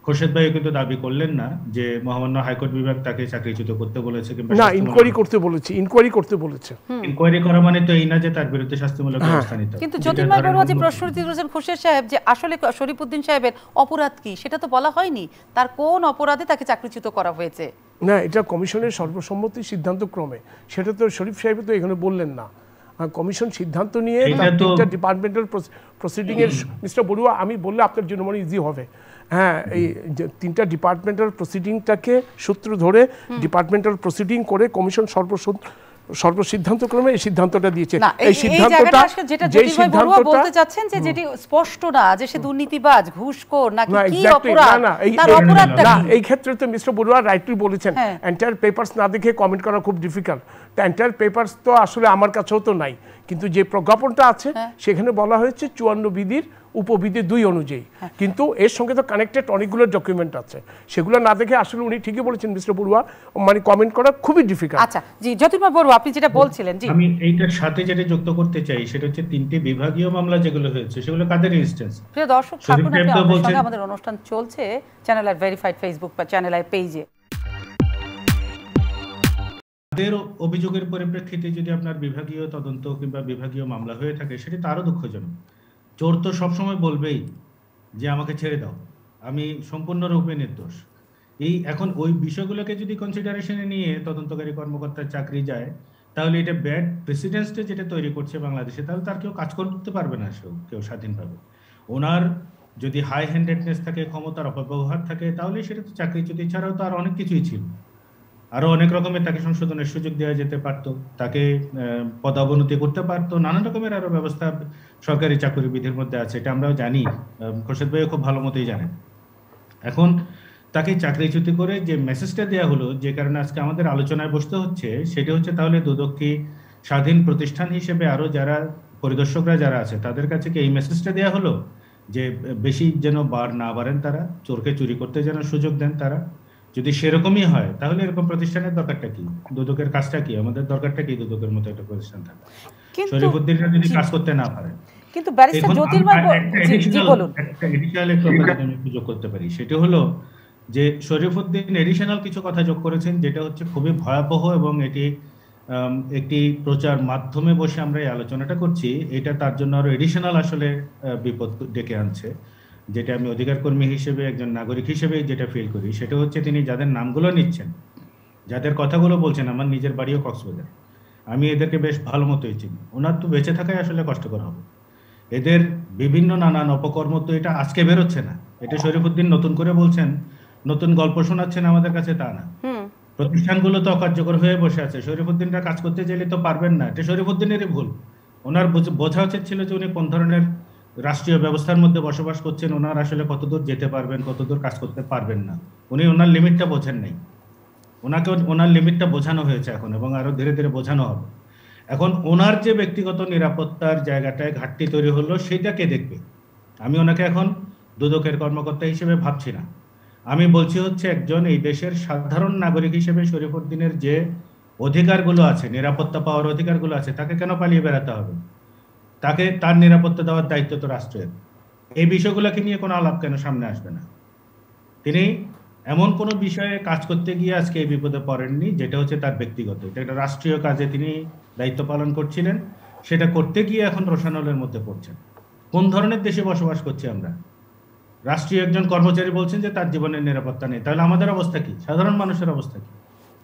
খোরশেদ ভাই কিন্তু দাবি করলেন না যে মহামান্য হাইকোর্ট বিভাগ তাকে চাকরিচ্যুত করতে বলেছে কিংবা না, ইনকোয়ারি করতে বলেছে, ইনকোয়ারি করতে বলেছে। ইনকোয়ারি করা মানে তো এই না যে তার বিরুদ্ধে শাস্তিমূলক ব্যবস্থা নিতে হবে। কিন্তু জ্যোতির্ময় বড়ুয়া যে প্রশ্নটি করেছেন খোরশেদ সাহেব যে আসলে শরীফউদ্দিন সাহেবের অপরাধ কি সেটা তো বলা হয়নি, তার কোন অপরাধে তাকে চাকরিচ্যুত করা হয়েছে। না, এটা কমিশনের সর্বসম্মতি সিদ্ধান্ত ক্রমে, সেটা তো শরীফ সাহেব তো এখানে বললেন না। কমিশন সিদ্ধান্ত নিয়ে তিনটা ডিপার্টমেন্টাল প্রসিডিং এর, মিস্টার বড়ুয়া আমি বললে আপনার জন্য মনে ইজি হবে। হ্যাঁ, এই তিনটা ডিপার্টমেন্টাল প্রসিডিংটাকে সূত্র ধরে ডিপার্টমেন্টাল প্রসিডিং করে কমিশন সর্বসিদ্ধান্ত ক্রমে এই সিদ্ধান্তটা দিয়েছে। এই সিদ্ধান্তটা যেটা জ্যোতির্ময় বড়ুয়া বলতে চাচ্ছেন যে যেটি স্পষ্ট না যে সে দুর্নীতিবাজ, ঘুষখোর নাকি কি অপরাধ, তার অপরাধটা না, এই ক্ষেত্রে তো মিস্টার বড়ুয়া রাইটলি বলেছেন এন্টায়ার পেপারস না দেখে কমেন্ট করা খুব ডিফিকাল্ট। তো এন্টায়ার পেপারস তো আসলে আমার কাছেও তো নাই, কিন্তু যে প্রজ্ঞাপনটা আছে সেখানে বলা হয়েছে চুয়ান্ন বিধির উপবিধি দুই অনুযায়ী, কিন্তু এর সঙ্গে তো কানেক্টেড অনেকগুলো ডকুমেন্ট আছে, সেগুলো না দেখে আসলে উনি ঠিকই বলেছেন মিস্টার বড়ুয়া, মানে কমেন্ট করা খুবই ডিফিকাল্ট। আচ্ছা জি, জ্যোতির্ময় বড়ুয়া আপনি যেটা বলছিলেন, জি আমি এইটার সাথে যেটা যুক্ত করতে চাই সেটা হচ্ছে তিনটি বিভাগীয় মামলা যেগুলো হয়েছে সেগুলো কাদের ইনস্ট্যান্স। প্রিয় দর্শক, থাকুন আমাদের সঙ্গে, আমাদের অনুষ্ঠান চলছে চ্যানেল আর ভেরিফাইড ফেসবুক বা চ্যানেল আর পেজে। তাদের অভিযোগের পরিপ্রেক্ষিতে যদি আপনার বিভাগীয় তদন্ত কিংবা বিভাগীয় মামলা হয়ে থাকে সেটা তো আরো দুঃখজনক। চোর তো সবসময় বলবেই যে আমাকে ছেড়ে দাও, আমি সম্পূর্ণরূপে নির্দোষ। এই এখন ওই বিষয়গুলোকে যদি কনসিডারেশনে নিয়ে তদন্তকারী কর্মকর্তার চাকরি যায় তাহলে এটা ব্যাড প্রেসিডেন্সটা যেটা তৈরি করছে বাংলাদেশে, তাহলে তার কেউ কাজ করতে পারবে না, সেও কেউ স্বাধীনভাবে। ওনার যদি হাই হ্যান্ডেডনেস থাকে, ক্ষমতার অপব্যবহার থাকে, তাহলে সেটা তো চাকরিচ্যুতি ছাড়াও তো আর অনেক কিছুই ছিল। আরো অনেক রকমের তাকে সংশোধনের সুযোগ দেওয়া যেতে পারতো, তাকে পদাবনতি করতে পারতো, নানান রকমের আরো ব্যবস্থা সরকারি চাকরি বিধির মধ্যে আছে, এটা আমরাও জানি, খোরশেদ ভাইও খুব ভালো মতোই জানেন। এখন তাকে চাকরিচ্যুতি করে যে মেসেজটা দেওয়া হলো, যে কারণে আজকে আমাদের আলোচনায় বসতে হচ্ছে, সেটা হচ্ছে তাহলে দুদককে স্বাধীন প্রতিষ্ঠান হিসেবে আরো যারা পরিদর্শকরা যারা আছে তাদের কাছে কি এই মেসেজটা দেওয়া হলো যে বেশি যেন বার না বাড়েন তারা, চোরকে চুরি করতে যেন সুযোগ দেন তারা? যদি সেরকমই হয় তাহলে এরকম প্রতিষ্ঠানের দরকারটা কি, দুদকের কাজটা কি, আমাদের দরকারটা কি দুদকের মতো একটা প্রতিষ্ঠান থাকা? শরীফউদ্দিনরা যদি কাজ করতে না পারে, কিন্তু ব্যারিস্টার জ্যোতির্ময় জি বলুন, একটা এডিশনাল একটা কথা আমি যোগ করতে পারি, সেটা হলো যে শরীফউদ্দিন এডিশনাল কিছু কথা যোগ করেছেন যেটা হচ্ছে খুবই ভয়াবহ, এবং এটি একটি প্রচার মাধ্যমে বসে আমরা এই আলোচনাটা করছি, এটা তার জন্য আরো এডিশনাল আসলে বিপদ ডেকে আনছে। যেটা আমি অধিকার কর্মী হিসেবে, একজন নাগরিক হিসেবে যেটা ফিল করি, সেটা হচ্ছে তিনি যাদের নামগুলো নিচ্ছেন, যাদের কথাগুলো বলছেন, আমার নিজের বাড়িও কক্সবাজার, আমি এদেরকে বেশ ভালো মতোই চিনি। ওনার তো বেঁচে থাকাই আসলে কষ্টকর হবে। এদের বিভিন্ন নানান অপকর্ম তো এটা আজকে বেরোচ্ছে না, এটা শরীফউদ্দিন নতুন করে বলছেন, নতুন গল্প শোনাচ্ছেন আমাদের কাছে, তা না। প্রতিষ্ঠানগুলো তো অকার্যকর হয়ে বসে আছে, শরীফউদ্দিনরা কাজ করতে চাইলে তো পারবেন না, এটা শরীফউদ্দিনেরই ভুল। ওনার বোঝা উচিত ছিল যে উনি কোন ধরনের রাষ্ট্রীয় ব্যবস্থার মধ্যে বসবাস করছেন, ওনার আসলে কতদূর যেতে পারবেন, কতদূর কাজ করতে পারবেন না, উনি ওনার লিমিটটা বোঝেন নাই। ওনাকে ওনার লিমিটটা বোঝানো হয়েছে এখন, এবং আরো ধীরে ধীরে বোঝানো হবে। এখন ওনার যে ব্যক্তিগত নিরাপত্তার জায়গাটায় ঘাটতি তৈরি হলো, সেটা কে দেখবে? আমি ওনাকে এখন দুদকের কর্মকর্তা হিসেবে ভাবছি না, আমি বলছি হচ্ছে একজন এই দেশের সাধারণ নাগরিক হিসেবে শরীফউদ্দিনের যে অধিকারগুলো আছে, নিরাপত্তা পাওয়ার অধিকারগুলো আছে, তাকে কেন পালিয়ে বেড়াতে হবে? তাকে তার নিরাপত্তা দেওয়ার দায়িত্ব তো রাষ্ট্রের। এই বিষয়গুলোকে নিয়ে কোনো আলাপ কেন সামনে আসবে না? তিনি এমন কোনো বিষয়ে কাজ করতে গিয়ে আজকে এই বিপদে পড়েননি, যেটা হচ্ছে তার ব্যক্তিগত, এটা একটা রাষ্ট্রীয় কাজে তিনি দায়িত্ব পালন করছিলেন, সেটা করতে গিয়ে এখন রোশানলের মধ্যে পড়ছেন। কোন ধরনের দেশে বসবাস করছি আমরা? রাষ্ট্রীয় একজন কর্মচারী বলছেন যে তার জীবনের নিরাপত্তা নেই, তাহলে আমাদের অবস্থা কি, সাধারণ মানুষের অবস্থা কি?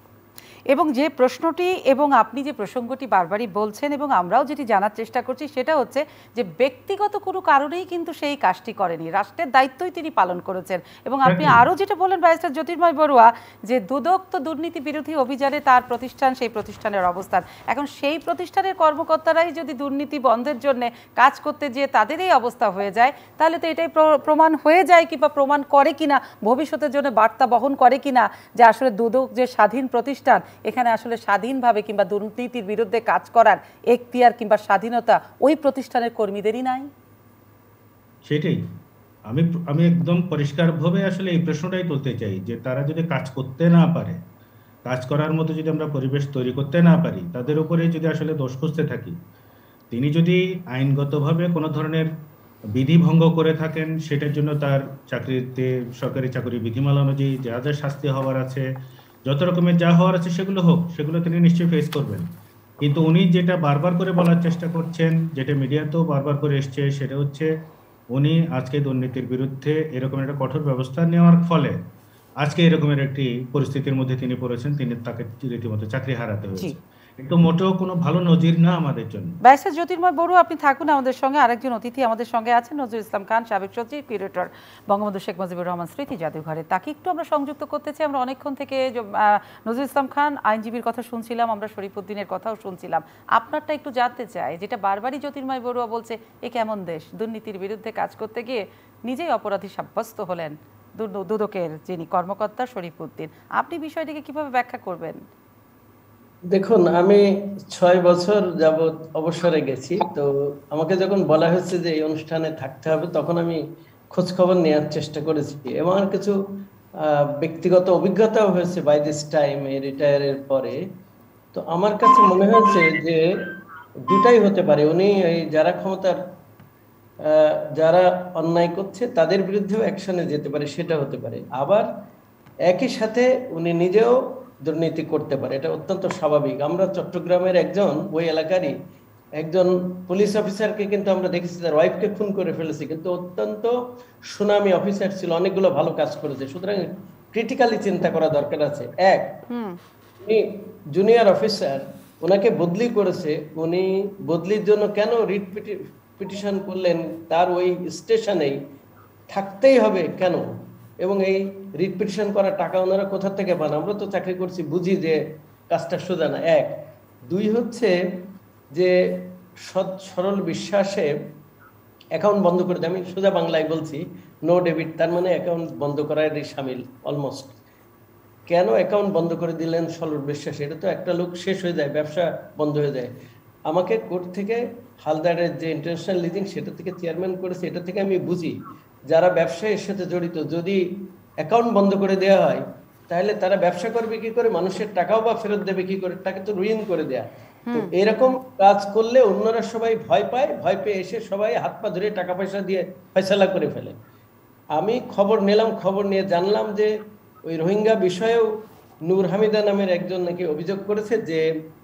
এবং যে প্রশ্নটি এবং আপনি যে প্রসঙ্গটি বারবারই বলছেন এবং আমরাও যেটি জানার চেষ্টা করছি, সেটা হচ্ছে যে ব্যক্তিগত কোনো কারণেই কিন্তু সেই কাজটি করেনি, রাষ্ট্রের দায়িত্বই তিনি পালন করেছেন। এবং আপনি আরও যেটা বললেন ব্যারিস্টার জ্যোতির্ময় বড়ুয়া, যে দুদক তো দুর্নীতি বিরোধী অভিযানে তার প্রতিষ্ঠান, সেই প্রতিষ্ঠানের অবস্থান, এখন সেই প্রতিষ্ঠানের কর্মকর্তারাই যদি দুর্নীতি বন্ধের জন্য কাজ করতে গিয়ে তাদের এই অবস্থা হয়ে যায়, তাহলে তো এটাই প্রমাণ হয়ে যায় কিংবা প্রমাণ করে কিনা, ভবিষ্যতের জন্য বার্তা বহন করে কিনা যে আসলে দুদক যে স্বাধীন প্রতিষ্ঠান, এখানে আসলে স্বাধীনভাবে কিংবা দুর্নীতির বিরুদ্ধে কাজ করার এখতিয়ার কিংবা স্বাধীনতা ওই প্রতিষ্ঠানের কর্মীদেরই নাই। সেটাই আমি আমি একদম পরিষ্কারভাবে আসলে এই প্রশ্নটাই তুলতে চাই, যে তারা যদি কাজ করতে না পারে, কাজ করার মতো যদি আমরা পরিবেশ তৈরি করতে না পারি, তাদের উপরে যদি আসলে দোষ খুঁজতে থাকি, তিনি যদি আইনগতভাবে কোনো ধরনের বিধি ভঙ্গ করে থাকেন সেটার জন্য তার চাকরিতে সরকারি চাকরি বিধিমালা অনুযায়ী যা যা শাস্তি হওয়ার আছে, যত রকমের যা হওয়ার আছে সেগুলো হোক, সেগুলো তিনি নিশ্চয়ই ফেস করবেন। কিন্তু উনি যেটা বারবার করে বলার চেষ্টা করছেন, যেটা মিডিয়াতেও বারবার করে এসছে, সেটা হচ্ছে উনি আজকে দুর্নীতির বিরুদ্ধে এরকম একটা কঠোর ব্যবস্থা নেওয়ার ফলে আজকে এরকমের একটি পরিস্থিতির মধ্যে তিনি পড়েছেন, তিনি তাকে রীতিমতো চাকরি হারাতে হয়েছে। এটা মোটেও কোনো ভালো নজির না আমাদের জন্য। ব্যারিস্টার জ্যোতির্ময় বড়ুয়া, আপনি থাকুন আমাদের সঙ্গে। আরেকজন অতিথি আমাদের সঙ্গে আছেন, নজরুল ইসলাম খান, সাবেক সচিব কিউরেটর বঙ্গবন্ধু শেখ মুজিবুর রহমান স্মৃতি জাদুঘরে। তাকে একটু আমরা সংযুক্ত করতে চাই। আমরা অনেকক্ষণ থেকে নজরুল ইসলাম খান আইনজীবীর কথা শুনছিলাম, আমরা শরীফুদ্দিনের কথাও শুনছিলাম। আপনারটা একটু জানতে চাই, যেটা বারবারই জ্যোতির্ময় বড়ুয়া বলছে, এ কেমন দেশ, দুর্নীতির বিরুদ্ধে কাজ করতে গিয়ে নিজেই অপরাধী সাব্যস্ত হলেন দুদকের যিনি কর্মকর্তা শরীফুদ্দিন। আপনি বিষয়টিকে কিভাবে ব্যাখ্যা করবেন? দেখুন, আমি ছয় বছর যাবৎ অবসরে গেছি, তো আমাকে যখন বলা হয়েছে যে এই অনুষ্ঠানে থাকতে হবে, তখন আমি খোঁজ খবর নেওয়ার চেষ্টা করেছি এবং আমার কিছু ব্যক্তিগত অভিজ্ঞতাও হয়েছে বাই দিস টাইম, এই রিটায়ারের পরে। তো আমার কাছে মনে হয়েছে যে দুটাই হতে পারে, উনি এই যারা ক্ষমতার যারা অন্যায় করছে তাদের বিরুদ্ধেও অ্যাকশনে যেতে পারে, সেটা হতে পারে। আবার একই সাথে উনি নিজেও দুর্নীতি করতে পারে, এটা অত্যন্ত স্বাভাবিক। আমরা চট্টগ্রামের একজন ওই এলাকারই একজন পুলিশ অফিসারকে কিন্তু আমরা দেখেছি তার ওয়াইফকে খুন করে ফেলেছি, কিন্তু অত্যন্ত সুনামি অফিসার ছিল, অনেকগুলো ভালো কাজ করেছে। সুতরাং ক্রিটিক্যালি চিন্তা করা দরকার আছে। এক, উনি জুনিয়র অফিসার, ওনাকে বদলি করেছে, উনি বদলির জন্য কেন রিট পিটিশন করলেন, তার ওই স্টেশনেই থাকতেই হবে কেন, এবং এই রিট পিটিশন করার টাকা ওনারা কোথা থেকে পান? আমরা তো চাকরি করছি, বুঝি যে কাজটা সোজা না। এক। দুই হচ্ছে যে সৎ সরল বিশ্বাসে অ্যাকাউন্ট বন্ধ করে দেয়, আমি সোজা বাংলায় বলছি, নো ডেবিট, তার মানে অ্যাকাউন্ট বন্ধ করারই সামিল অলমোস্ট। কেন অ্যাকাউন্ট বন্ধ করে দিলেন সরল বিশ্বাসে? এটা তো একটা লোক শেষ হয়ে যায়, ব্যবসা বন্ধ হয়ে যায়। আমাকে কোর্ট থেকে হালদারের যে ইন্টারন্যাশনাল লিজিং, সেটা থেকে চেয়ারম্যান করেছে, এটা থেকে আমি বুঝি যারা ব্যবসায়ের সাথে জড়িত, যদি অ্যাকাউন্ট বন্ধ করে দেওয়া হয় তাহলে তারা ব্যবসা করবে কি করে, মানুষের টাকাও বা ফেরত দেবে কি করে, টাকা তো রুইন করে দেয়া। তো এরকম কাজ করলে অন্যরা সবাই ভয় পায়, ভয় পেয়ে এসে সবাই হাত পা ধরে টাকা পয়সা দিয়ে ফয়সালা করে ফেলে। আমি খবর নিলাম, খবর নিয়ে জানলাম যে ওই রোহিঙ্গা বিষয়েও নূর হামিদা নামের একজন নাকি অভিযোগ করেছে যে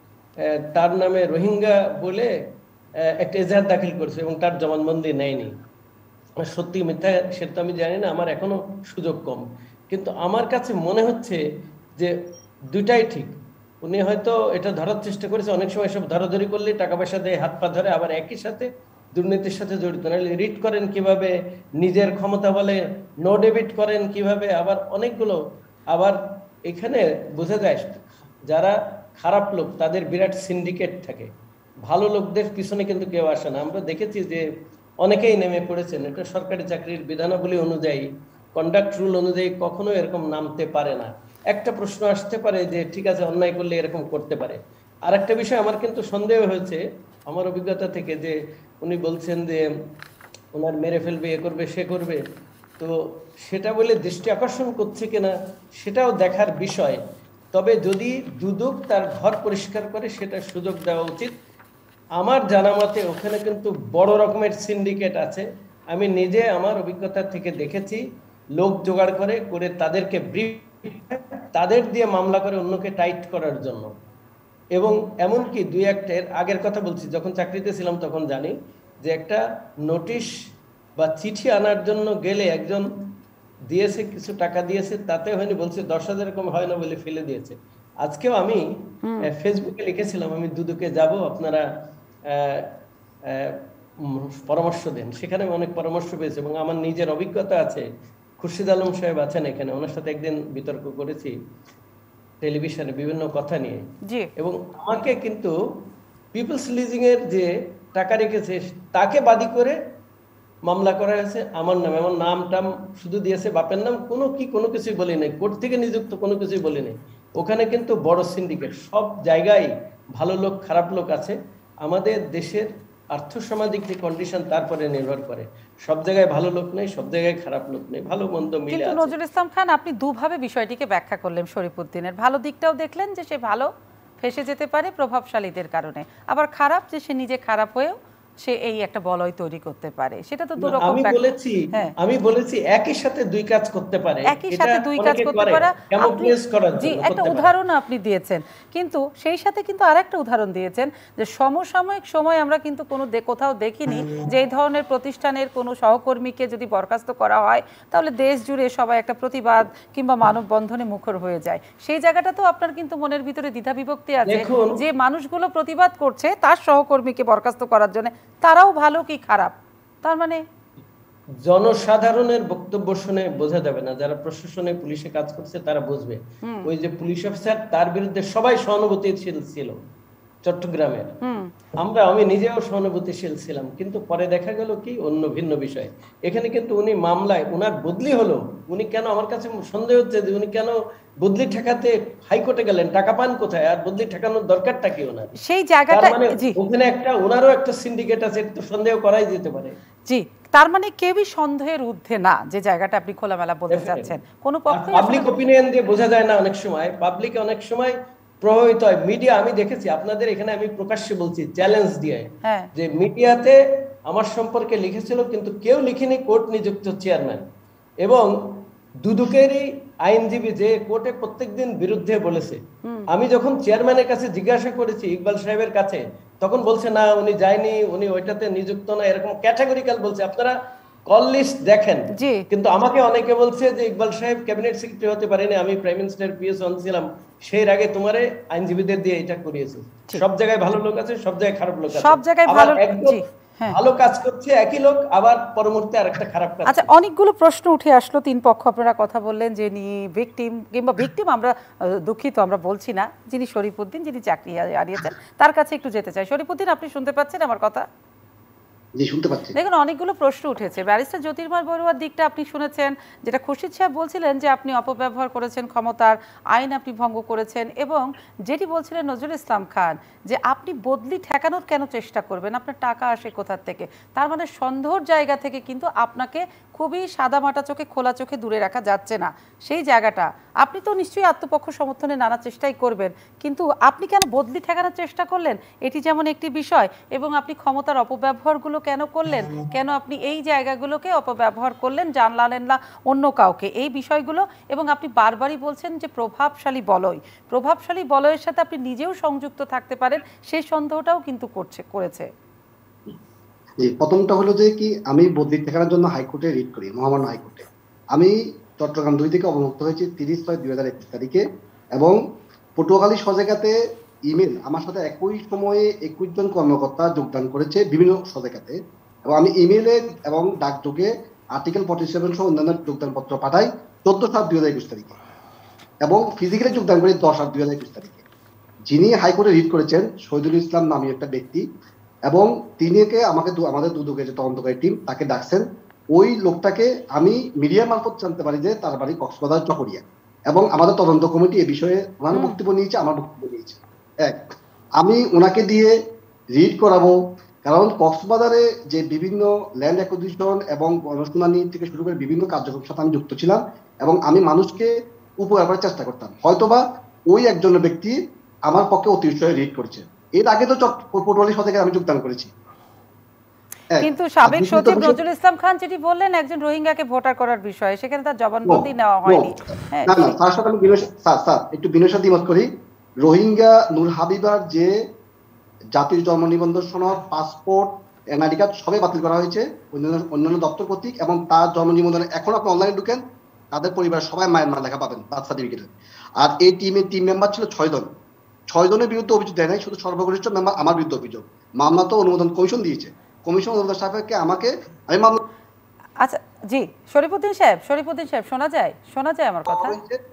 তার নামে রোহিঙ্গা বলে একটা এজাহার দাখিল করেছে এবং তার জবানবন্দি নেয়নি। সত্যি মিথ্যা সেটা তো আমি জানি না, আমার এখনো সুযোগ কম, কিন্তু আমার কাছে মনে হচ্ছে যে দুটাই ঠিক। উনি হয়তো এটা ধরার চেষ্টা করেছে, অনেক সময় সব ধরাধরি করলে টাকা পয়সা দিয়ে হাত পা ধরে, আবার একই সাথে দুর্নীতির সাথে জড়িত। নাহলে রিট করেন কিভাবে, নিজের ক্ষমতা বলে নো ডেবিট করেন কিভাবে, আবার অনেকগুলো। আবার এখানে বোঝা যায় যারা খারাপ লোক তাদের বিরাট সিন্ডিকেট থাকে, ভালো লোকদের পিছনে কিন্তু কেউ আসে না। আমরা দেখেছি যে অনেকেই নেমে পড়েছেন, এটা সরকারি চাকরির বিধানাবলী অনুযায়ী, কন্ডাক্ট রুল অনুযায়ী কখনো এরকম নামতে পারে না। একটা প্রশ্ন আসতে পারে যে ঠিক আছে, অন্যায় করলে এরকম করতে পারে। আর একটা বিষয় আমার কিন্তু সন্দেহ হয়েছে আমার অভিজ্ঞতা থেকে, যে উনি বলছেন যে ওনার মেরে ফেলবে, এ করবে, সে করবে, তো সেটা বলে দৃষ্টি আকর্ষণ করছে কিনা সেটাও দেখার বিষয়। তবে যদি দুদক তার ঘর পরিষ্কার করে সেটা সুযোগ দেওয়া উচিত। আমার জানা মতে ওখানে কিন্তু বড় রকমের সিন্ডিকেট আছে, আমি নিজে আমার অভিজ্ঞতা থেকে দেখেছি। লোক জোগাড় করে করে তাদেরকে ব্রিফ, তাদের দিয়ে মামলা করে অন্যকে টাইট করার জন্য। এবং এমনকি দুই একটার আগের কথা বলছি, যখন চাকরিতে ছিলাম তখন জানি যে একটা নোটিশ বা চিঠি আনার জন্য গেলে একজন দিয়েছে, কিছু টাকা দিয়েছে, তাতে হয়নি, বলছে দশ হাজার এরকম হয় না বলে ফেলে দিয়েছে। আজকেও আমি ফেসবুকে লিখেছিলাম আমি দুদকে যাব, আপনারা পরামর্শ দেন। সেখানে আমি অনেক পরামর্শ পেয়েছি এবং আমার নিজের অভিজ্ঞতা আছে। খুরশিদ আলম সাহেব আছেন এখানে, ওনার সাথে একদিন বিতর্ক করেছি টেলিভিশনে বিভিন্ন কথা নিয়ে, এবং আমাকে কিন্তু পিপলস লিজিং এর যে টাকা রেখেছে তাকে বাদী করে মামলা করা হয়েছে আমার নামে। আমার নাম টাম শুধু দিয়েছে, বাপের নাম, কোনো কি কোনো কিছুই বলি নাই, কোর্ট থেকে নিযুক্ত কোনো কিছুই বলি নাই। ওখানে কিন্তু বড় সিন্ডিকেট, সব জায়গায় ভালো লোক খারাপ লোক আছে। আমাদের দেশের আর্থসামাজিক যে কন্ডিশন তারপরে নির্ভর করে, সব জায়গায় ভালো লোক নেই, সব জায়গায় খারাপ লোক নেই, ভালো মন্দ মিলে আছে। কিন্তু নজরুল ইসলাম খান, আপনি দুভাবে বিষয়টিকে ব্যাখ্যা করলেন। শরীফুদ্দিনের ভালো দিকটাও দেখলেন যে সে ভালো ফেসে যেতে পারে প্রভাবশালীদের কারণে, আবার খারাপ যে সে নিজে খারাপ হয়েও সে এই একটা বলয় তৈরি করতে পারে, সেটা তো না, দুরকম আমি fact- বলেছি হ্যাঁ। আমি বলেছি একই সাথে দুই কাজ করতে পারে, একই এটা সাথে দুই কাজ অনেকে করতে করে, পারে। camouflage করার জি, জন্য একটা করতে পারে। উদাহরণ আপনি দিয়েছেন, কিন্তু সেই সাথে কিন্তু আরেকটা উদাহরণ দিয়েছেন যে সমসাময়িক সময় আমরা কিন্তু কোনো দে- কোথাও দেখিনি যে এই ধরনের প্রতিষ্ঠানের কোনো সহকর্মীকে যদি বরখাস্ত করা হয় তাহলে দেশ জুড়ে সবাই একটা প্রতিবাদ কিংবা মানববন্ধনে মুখর হয়ে যায়। সেই জায়গাটা তো আপনার কিন্তু মনের ভিতরে দ্বিধা বিভক্তি আছে দেখুন- যে মানুষগুলো প্রতিবাদ করছে তার সহকর্মীকে বরখাস্ত করার জন্য, তারাও ভালো কি খারাপ? তার মানে জনসাধারণের বক্তব্য শুনে বোঝা যাবে না, যারা প্রশাসনে পুলিশে কাজ করছে তারা বুঝবে। ওই যে পুলিশ অফিসার, তার বিরুদ্ধে সবাই সহানুভূতিশীল ছিল চট্টগ্রামের, আমরা আমি নিজেও সহানুভূতিশীল ছিলাম, কিন্তু পরে দেখা গেল কি অন্য ভিন্ন বিষয়। এখানে কিন্তু উনি মামলায় উনার বদলি হলো, উনি কেন, আমার কাছে সন্দেহ হচ্ছে যে উনি কেন বদলি ঠেকাতে হাইকোর্টে গেলেন, টাকা পান কোথায়, আর বদলি ঠেকানোর দরকারটা কি ওনার? সেই জায়গাটা, তার মানে জি ওখানে একটা ওনারও একটা সিন্ডিকেট আছে, এটা তো সন্দেহ করাই যেতে পারে। জি, তার মানে কেউই সন্দেহের ঊর্ধ্বে না, যে জায়গাটা আপনি খোলামেলা বলতে চাচ্ছেন। কোনো পক্ষই পাবলিক ওপিনিয়ন দিয়ে বোঝা যায় না, অনেক সময় পাবলিক অনেক সময় প্রভাবিত হয়। মিডিয়া আমি দেখেছি, আপনাদের এখানে আমি প্রকাশ্যে বলছি চ্যালেঞ্জ দিয়ে, হ্যাঁ। যে মিডিয়াতে আমার সম্পর্কে লিখেছিল কিন্তু কেউ লিখেনি কোর্ট নিযুক্ত চেয়ারম্যান এবং দুদকেরই আইনজীবী যে কোর্টে প্রত্যেকদিন বিরুদ্ধে বলেছে। আমি যখন চেয়ারম্যানের কাছে জিজ্ঞাসা করেছি, ইকবাল সাহেবের কাছে, তখন বলছে না উনি যায়নি, উনি ওইটাতে নিযুক্ত না, এরকম ক্যাটাগরিক্যাল বলছে। আপনারা কল লিস্ট দেখেন। কিন্তু আমাকে অনেকে বলছে যে ইকবাল সাহেব ক্যাবিনেট সেক্রেটারি হতে পারেনি, আমি প্রাইম মিনিস্টার পিএস ওয়ান ছিলাম, সেই আগে তোমারে আইনজীবীদের দিয়ে এটা করিয়েছে। সব জায়গায় ভালো লোক আছে, সব জায়গায় খারাপ লোক আছে, সব জায়গায় ভালো, জি ভালো কাজ করছে একই লোক, আবার পরবর্তীতে আরেকটা খারাপ কাজ। আচ্ছা, অনেকগুলো প্রশ্ন উঠে আসলো, তিন পক্ষ আপনারা কথা বললেন, যে ভিকটিম কিংবা ভিকটিম আমরা দুঃখিত আমরা বলছি না, যিনি শরীফউদ্দিন, যিনি চাকরি হারিয়েছেন, তার কাছে একটু যেতে চাই। শরীফউদ্দিন, আপনি শুনতে পাচ্ছেন আমার কথা? জি, শুনতে পাচ্ছি। দেখুন, অনেকগুলো প্রশ্ন উঠেছে। ব্যারিস্টার জ্যোতির্ময় বড়ুয়ার দিকটা আপনি শুনেছেন, যেটা খুরশিদ সাহেব বলছিলেন যে আপনি অপব্যবহার করেছেন ক্ষমতার, আইন আপনি ভঙ্গ করেছেন, এবং যেটি বলছিলেন নজরুল ইসলাম খান যে আপনি বদলি ঠেকানোর কেন চেষ্টা করবেন, আপনার টাকা আসে কোথার থেকে। তার মানে সন্দেহর জায়গা থেকে কিন্তু আপনাকে খুবই সাদামাটা চোখে, খোলা চোখে দূরে রাখা যাচ্ছে না। সেই জায়গাটা আপনি তো নিশ্চয়ই আত্মপক্ষ সমর্থনে নানা চেষ্টাই করবেন, কিন্তু আপনি কেন বদলি ঠেকানোর চেষ্টা করলেন, এটি যেমন একটি বিষয়, এবং আপনি ক্ষমতার অপব্যবহারগুলো কেন করলেন, কেন আপনি এই জায়গাগুলোকে অপব্যবহার করলেন, জানলালেন না অন্য কাউকে, এই বিষয়গুলো। এবং আপনি বারবারই বলছেন যে প্রভাবশালী বলয়, প্রভাবশালী বলয়ের সাথে আপনি নিজেও সংযুক্ত থাকতে পারেন, সেই সন্দেহটাও কিন্তু করছে করেছে। প্রথমটা হলো যে কি, আমি বদলি ঠেকানোর জন্য হাইকোর্টে রিট করি, মহামান্য হাইকোর্টে। আমি চট্টগ্রাম দুই থেকে অবমুক্ত হয়েছি তিরিশ ছয় দুই হাজার একুশ তারিখে, এবং পটুয়াখালী সজাকাতে ইমেল আমার সাথে একই সময়ে একুশ জন কর্মকর্তা যোগদান করেছে বিভিন্ন সজাকাতে, এবং আমি ইমেলে এবং ডাকযোগে আর্টিকেল ফর্টি সেভেন সহ অন্যান্য যোগদানপত্র পাঠাই চোদ্দ সাত দুই হাজার একুশ তারিখে, এবং ফিজিক্যালি যোগদান করি দশ আট দুই হাজার একুশ তারিখে। যিনি হাইকোর্টে রিট করেছেন শহীদুল ইসলাম নামী একটা ব্যক্তি, এবং তিনিকে আমাকে আমাদের দুদকের যে তদন্তকারী টিম তাকে ডাকছেন। ওই লোকটাকে আমি মিডিয়া মারফত জানতে পারি যে তার বাড়ি কক্সবাজার চকরিয়া, এবং আমাদের তদন্ত কমিটি এ বিষয়ে ওনার বক্তব্য নিয়েছে, আমার বক্তব্য নিয়েছে। এক, আমি ওনাকে দিয়ে রিড করাবো, কারণ কক্সবাজারে যে বিভিন্ন ল্যান্ড অ্যাকুইজিশন এবং গণশুনানি থেকে শুরু করে বিভিন্ন কার্যক্রমের সাথে আমি যুক্ত ছিলাম, এবং আমি মানুষকে উপকার করার চেষ্টা করতাম। হয়তোবা ওই একজন ব্যক্তি আমার পক্ষে অতি উৎসাহে রিড করছে। এর আগে তো পটুয়াখালী সজাকাতে আমি যোগদান করেছি। কিন্তু সাবেক সচিব নজরুল ইসলাম খান যেটি বললেন একজন রোহিঙ্গাকে ভোটার করার বিষয়ে, সেখানে তার জবানবন্দি নেওয়া হয়নি। না না, তার সাথে আমি স্যার স্যার একটু বিনয় সাথে দ্বিমত করি। রোহিঙ্গা নূর হাবিবার যে জাতির জন্ম নিবন্ধন সনদ, পাসপোর্ট, এনআইডি কার্ড সবই বাতিল করা হয়েছে অন্যান্য দপ্তর কর্তৃক, এবং তার জন্ম নিবন্ধনে এখন আপনি অনলাইনে ঢুকেন, তাদের পরিবার সবাই মায়ের মা লেখা পাবেন বার্থ সার্টিফিকেটে। আর এই টিমের টিম মেম্বার ছিল ছয় জন, ছয় জনের বিরুদ্ধে অভিযোগ দেয় নাই, শুধু সর্বকনিষ্ঠ মেম্বার আমার বিরুদ্ধে অভিযোগ। মামলা তো অনুমোদন কমিশন দিয়েছে, কমিশন অনুমোদন সাপেক্ষে আমাকে আমি মামলা। আচ্ছা জি, শরীফউদ্দিন সাহেব, শরীফউদ্দিন সাহেব শোনা যায়, শোনা যায় আমার কথা?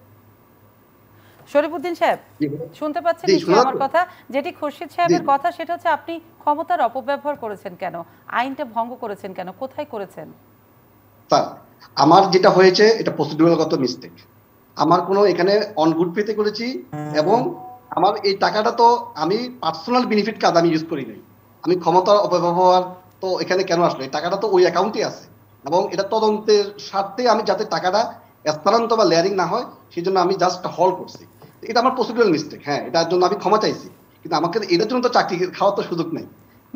শরীফউদ্দিন সাহেব শুনতে পাচ্ছেন নিশ্চয়ই আমার কথা? যেটি খুরশিদ সাহেবের কথা সেটা হচ্ছে আপনি ক্ষমতার অপব্যবহার করেছেন কেন, আইনটা ভঙ্গ করেছেন কেন, কোথায় করেছেন? স্যার, আমার যেটা হয়েছে এটা প্রসিডিউরালগত মিস্টেক। আমার কোনো এখানে অন গুড পেতে করেছি, এবং আমার এই টাকাটা তো আমি পার্সোনাল বেনিফিট কাজ আমি ইউজ করি নাই। আমি ক্ষমতার অপব্যবহার তো এখানে কেন আসলো, এই টাকাটা তো ওই অ্যাকাউন্টে আছে, এবং এটা তদন্তের স্বার্থে আমি যাতে টাকাটা স্থানান্তর বা লেয়ারিং না হয় সেই জন্য আমি জাস্ট হল করছি। এটা আমার প্রসিডিউরাল মিস্টেক, হ্যাঁ, এটার জন্য আমি ক্ষমা চাইছি, কিন্তু আমাকে এটার জন্য তো চাকরি খাওয়ার তো সুযোগ নেই।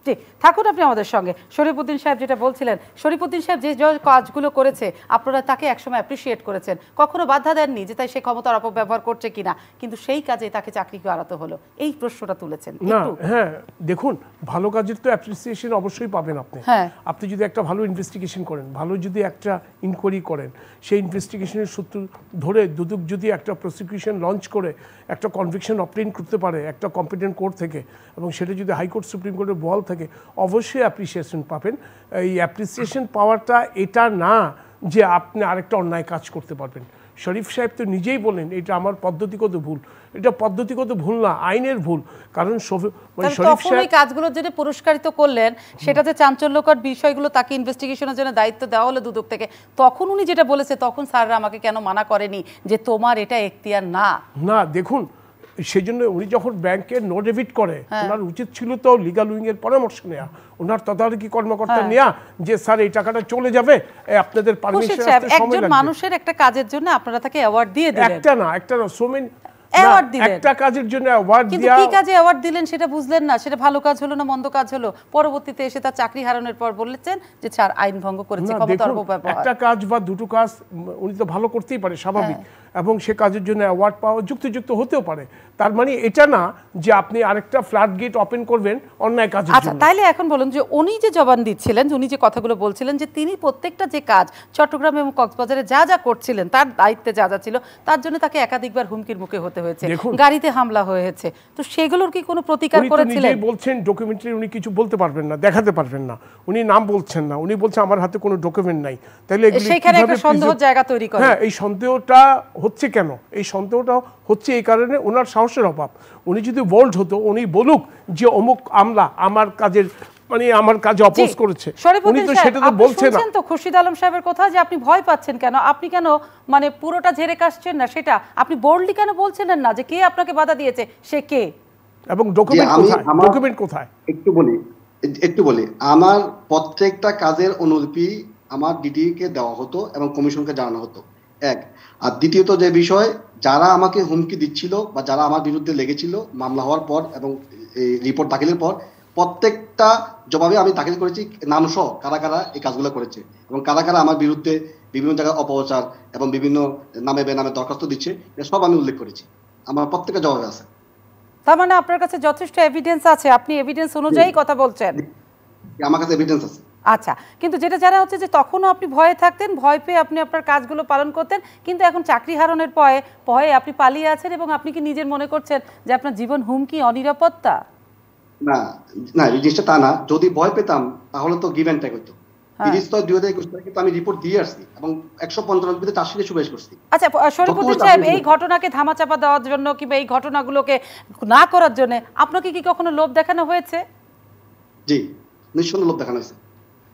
জি, থাকুন আপনি আমাদের সঙ্গে। শরীফউদ্দিন সাহেব যেটা বলছিলেন, শরীফউদ্দিন সাহেব যে কাজগুলো করেছে আপনারা তাকে একসময় অ্যাপ্রিসিয়েট করেছেন, কখনো বাধা দেননি যে তাই সে ক্ষমতার অপব্যবহার করছে কিনা, কিন্তু সেই কাজে তাকে চাকরি হারাতে হলো, এই প্রশ্নটা তুলেছেন। না হ্যাঁ দেখুন, ভালো কাজের তো অ্যাপ্রিসিয়েশন অবশ্যই পাবেন আপনি। হ্যাঁ, আপনি যদি একটা ভালো ইনভেস্টিগেশন করেন, ভালো যদি একটা ইনকোয়ারি করেন, সেই ইনভেস্টিগেশনের সূত্র ধরে দুদক যদি একটা প্রসিকিউশন লঞ্চ করে একটা কনভিকশন অবটেইন করতে পারে একটা কম্পিটেন্ট কোর্ট থেকে, এবং সেটা যদি হাইকোর্ট সুপ্রিম কোর্টের বল থাকে, অবশ্যই অ্যাপ্রিসিয়েশন পাবেন। এই অ্যাপ্রিসিয়েশন পাওয়াটা এটা না যে আপনি আরেকটা অন্যায় কাজ করতে পারবেন। শরীফ সাহেব তো নিজেই বলেন এটা আমার পদ্ধতিগত ভুল, এটা পদ্ধতিগত ভুল না, আইনের ভুল। কারণ শরীফ সাহেব কাজগুলোর জন্য পুরস্কারিত করলেন, সেটা যে চাঞ্চল্যকর বিষয়গুলো তাকে ইনভেস্টিগেশনের জন্য দায়িত্ব দেওয়া হলো দুদক থেকে, তখন উনি যেটা বলেছে, তখন স্যাররা আমাকে কেন মানা করেনি যে তোমার এটা এখতিয়ার না? না দেখুন, সেই জন্য উনি যখন ব্যাংকে নো ডেবিট করে, ওনার উচিত ছিল তো লিগাল উইং এর পরামর্শ নেওয়া, ওনার তদারকি কর্মকর্তা নেওয়া, যে স্যার এই টাকাটা চলে যাবে, আপনাদের পারমিশন আসতে সময় লাগবে। একজন মানুষের একটা কাজের জন্য আপনারা তাকে অ্যাওয়ার্ড দিয়ে দিলেন। একটা না, একটা না, সো মেনি অ্যাওয়ার্ড দিলেন, একটা কাজের জন্য অ্যাওয়ার্ড দিয়া, কিন্তু কি কাজে অ্যাওয়ার্ড দিলেন সেটা বুঝলেন না, সেটা ভালো কাজ হলো না মন্দ কাজ হলো? পরবর্তীতে এসে তার চাকরি হারানোর পর বললেন যে স্যার আইন ভঙ্গ করেছে, ক্ষমতার অপব্যবহার। একটা কাজ বা দুটো কাজ উনি তো ভালো করতেই পারে, স্বাভাবিক, এবং সে কাজের জন্য অ্যাওয়ার্ড পাওয়া যুক্তিযুক্ত হতেও পারে। তার মানে এটা না যে আপনি আরেকটা ফ্ল্যাট গেট ওপেন করবেন অন্যায় কাজের জন্য। আচ্ছা, তাইলে এখন বলুন যে উনি যে জবান দিচ্ছিলেন, উনি যে কথাগুলো বলছিলেন, যে তিনি প্রত্যেকটা যে কাজ চট্টগ্রাম এবং কক্সবাজারে যা যা করছিলেন, তার দায়িত্বে যা যা ছিল, তার জন্য তাকে একাধিকবার হুমকির মুখে হতে হয়েছে, গাড়িতে হামলা হয়েছে, তো সেগুলোর কি কোনো প্রতিকার করেছিলেন? উনি বলছেন ডকুমেন্টারি উনি কিছু বলতে পারবেন না, দেখাতে পারবেন না, উনি নাম বলছেন না, উনি বলছেন আমার হাতে কোনো ডকুমেন্ট নাই। তাইলে সেখানে একটা সন্দেহের জায়গা তৈরি করে। হ্যাঁ, এই সন্দেহটা হচ্ছে কেন? এই সন্দেহটা হচ্ছে এই কারণে ওনার সাহসের অভাব। উনি যদি বোল্ড হতো, উনি বলুক যে অমুক আমলা আমার কাজের মানে আমার কাজে অপোজ করেছে, উনি তো সেটা তো বলছেন না। তো খুরশিদ আলম সাহেবের কথা যে আপনি ভয় পাচ্ছেন কেন, আপনি কেন মানে পুরোটা ঝেড়ে কাটছেন না, সেটা আপনি বোল্ডলি কেন বলছিলেন না যে কে আপনাকে বাধা দিয়েছে, সে কে, এবং ডকুমেন্ট কোথায়? ডকুমেন্ট কোথায় একটু বলি একটু বলি আমার প্রত্যেকটা কাজের অনুলিপি আমার ডিডি কে দেওয়া হতো এবং কমিশনকে জানানো হতো, এক। আর দ্বিতীয়ত যে বিষয়, যারা আমাকে হুমকি দিচ্ছিল বা যারা আমার বিরুদ্ধে লেগেছিল মামলা হওয়ার পর এবং রিপোর্ট দাখিলের পর, প্রত্যেকটা জবাবে আমি দাখিল করেছি নাম সহ কারা কারা এই কাজগুলো করেছে এবং কারা কারা আমার বিরুদ্ধে বিভিন্ন জায়গায় অপপ্রচার এবং বিভিন্ন নামে বেনামে দরখাস্ত দিচ্ছে, সব আমি উল্লেখ করেছি, আমার প্রত্যেকটা জবাবে আছে। তার মানে আপনার কাছে যথেষ্ট এভিডেন্স আছে, আপনি এভিডেন্স অনুযায়ী কথা বলছেন? আমার কাছে এভিডেন্স আছে। আচ্ছা, কিন্তু যেটা জানা হচ্ছে যে তখনও আপনি ভয়ে থাকতেন, ভয় পেয়ে আপনি আপনার কাজগুলো পালন করতেন, কিন্তু এখন চাকরি হারানোর ভয়ে ভয়ে আপনি পালিয়ে আছেন এবং আপনি কি নিজের মনে করছেন যে আপনার জীবন হুমকি, অনিরাপত্তা? না না, এই জিনিসটা তা না। যদি ভয় পেতাম তাহলে তো গিভ এন্ড টেক হতো। তিরিশ ছয় দুই হাজার একুশ তারিখে তো আমি রিপোর্ট দিয়ে আসছি এবং একশো পঞ্চান্ন বিধি চার্জশিটে সুপারিশ করছি। আচ্ছা শরীফউদ্দিন সাহেব, এই ঘটনাকে ধামাচাপা দেওয়ার জন্য কিংবা এই ঘটনাগুলোকে না করার জন্য আপনাকে কি কখনো লোভ দেখানো হয়েছে? জি, নিশ্চয়ই লোভ দেখানো হয়েছে।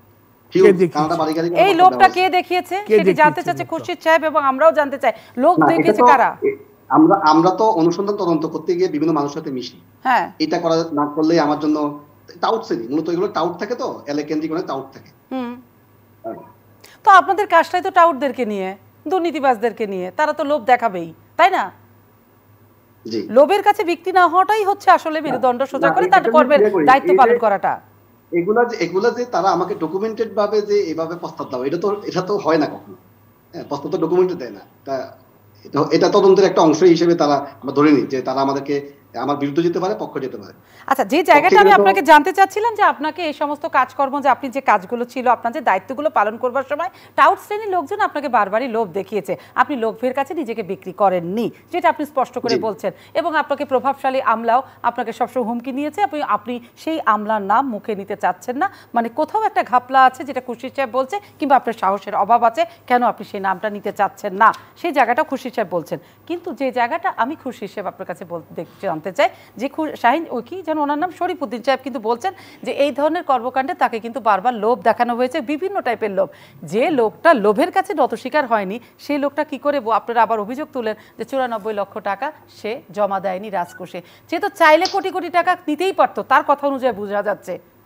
এই লোভটা কে দেখিয়েছে সেটা জানতে চাচ্ছে খুরশিদ সাহেব, এবং আমরাও জানতে চাই লোভ দেখিয়েছে কারা। আমরা আমরা তো অনুসন্ধান তদন্ত করতে গিয়ে বিভিন্ন মানুষের সাথে মিশি। হ্যাঁ, এটা করা না করলে আমার জন্য টাউট সেলি, মূলত এগুলো টাউট থাকে, তো এলাকা কেন্দ্রিক অনেক টাউট থাকে। হুম, তো আপনাদের কাজটাই তো টাউটদেরকে নিয়ে, দুর্নীতিবাজদেরকে নিয়ে, তারা তো লোভ দেখাবেই, তাই না? জি, লোভের কাছে বিক্রি না হওয়াটাই হচ্ছে আসলে মেরুদণ্ড সোজা করে তার কর্মের দায়িত্ব পালন করাটা। এগুলা যে এগুলা যে তারা আমাকে ডকুমেন্টেড ভাবে যে এভাবে প্রস্তাব দাও, এটা তো এটা তো হয় না কখনো। হ্যাঁ, প্রস্তাব তো ডকুমেন্টে দেয় না। তা এটা তদন্তের একটা অংশ হিসেবে তারা আমরা ধরে নিই যে তারা আমাদেরকে আমার বিরুদ্ধে যেতে পারে, পক্ষ যেতে পারে। আচ্ছা, যে জায়গাটা আমি আপনাকে জানতে চাচ্ছিলাম যে আপনাকে এই সমস্ত কাজকর্ম, যে আপনি যে কাজগুলো ছিল, আপনার যে দায়িত্বগুলো পালন করবার সময় টাউট শ্রেণীর লোকজন আপনাকে বারবারই লোভ দেখিয়েছে, আপনি লোভের কাছে নিজেকে বিক্রি করেননি, যেটা আপনি স্পষ্ট করে বলছেন, এবং আপনাকে প্রভাবশালী আমলাও আপনাকে সবসময় হুমকি নিয়েছে, আপনি আপনি সেই আমলার নাম মুখে নিতে চাচ্ছেন না, মানে কোথাও একটা ঘাপলা আছে যেটা খুরশিদ সাহেব বলছে, কিংবা আপনার সাহসের অভাব আছে, কেন আপনি সেই নামটা নিতে চাচ্ছেন না, সেই জায়গাটা খুরশিদ সাহেব বলছেন। কিন্তু যে জায়গাটা আমি খুরশিদ সাহেব আপনার কাছে দেখতে জানতে চাই যে শাহিন ও কি যেন ওনার নাম শরীফউদ্দিন সাহেব কিন্তু বলছেন যে এই ধরনের কর্মকাণ্ডে তাকে কিন্তু বারবার লোভ দেখানো হয়েছে, বিভিন্ন টাইপের লোভ। যে লোকটা লোভের কাছে নত স্বীকার হয়নি, সেই লোকটা কি করে আপনারা আবার অভিযোগ তুলেন যে চুরানব্বই লক্ষ টাকা সে জমা দেয়নি রাজকোষে, সে তো চাইলে কোটি কোটি টাকা নিতেই পারতো, তার কথা অনুযায়ী বোঝা যাচ্ছে।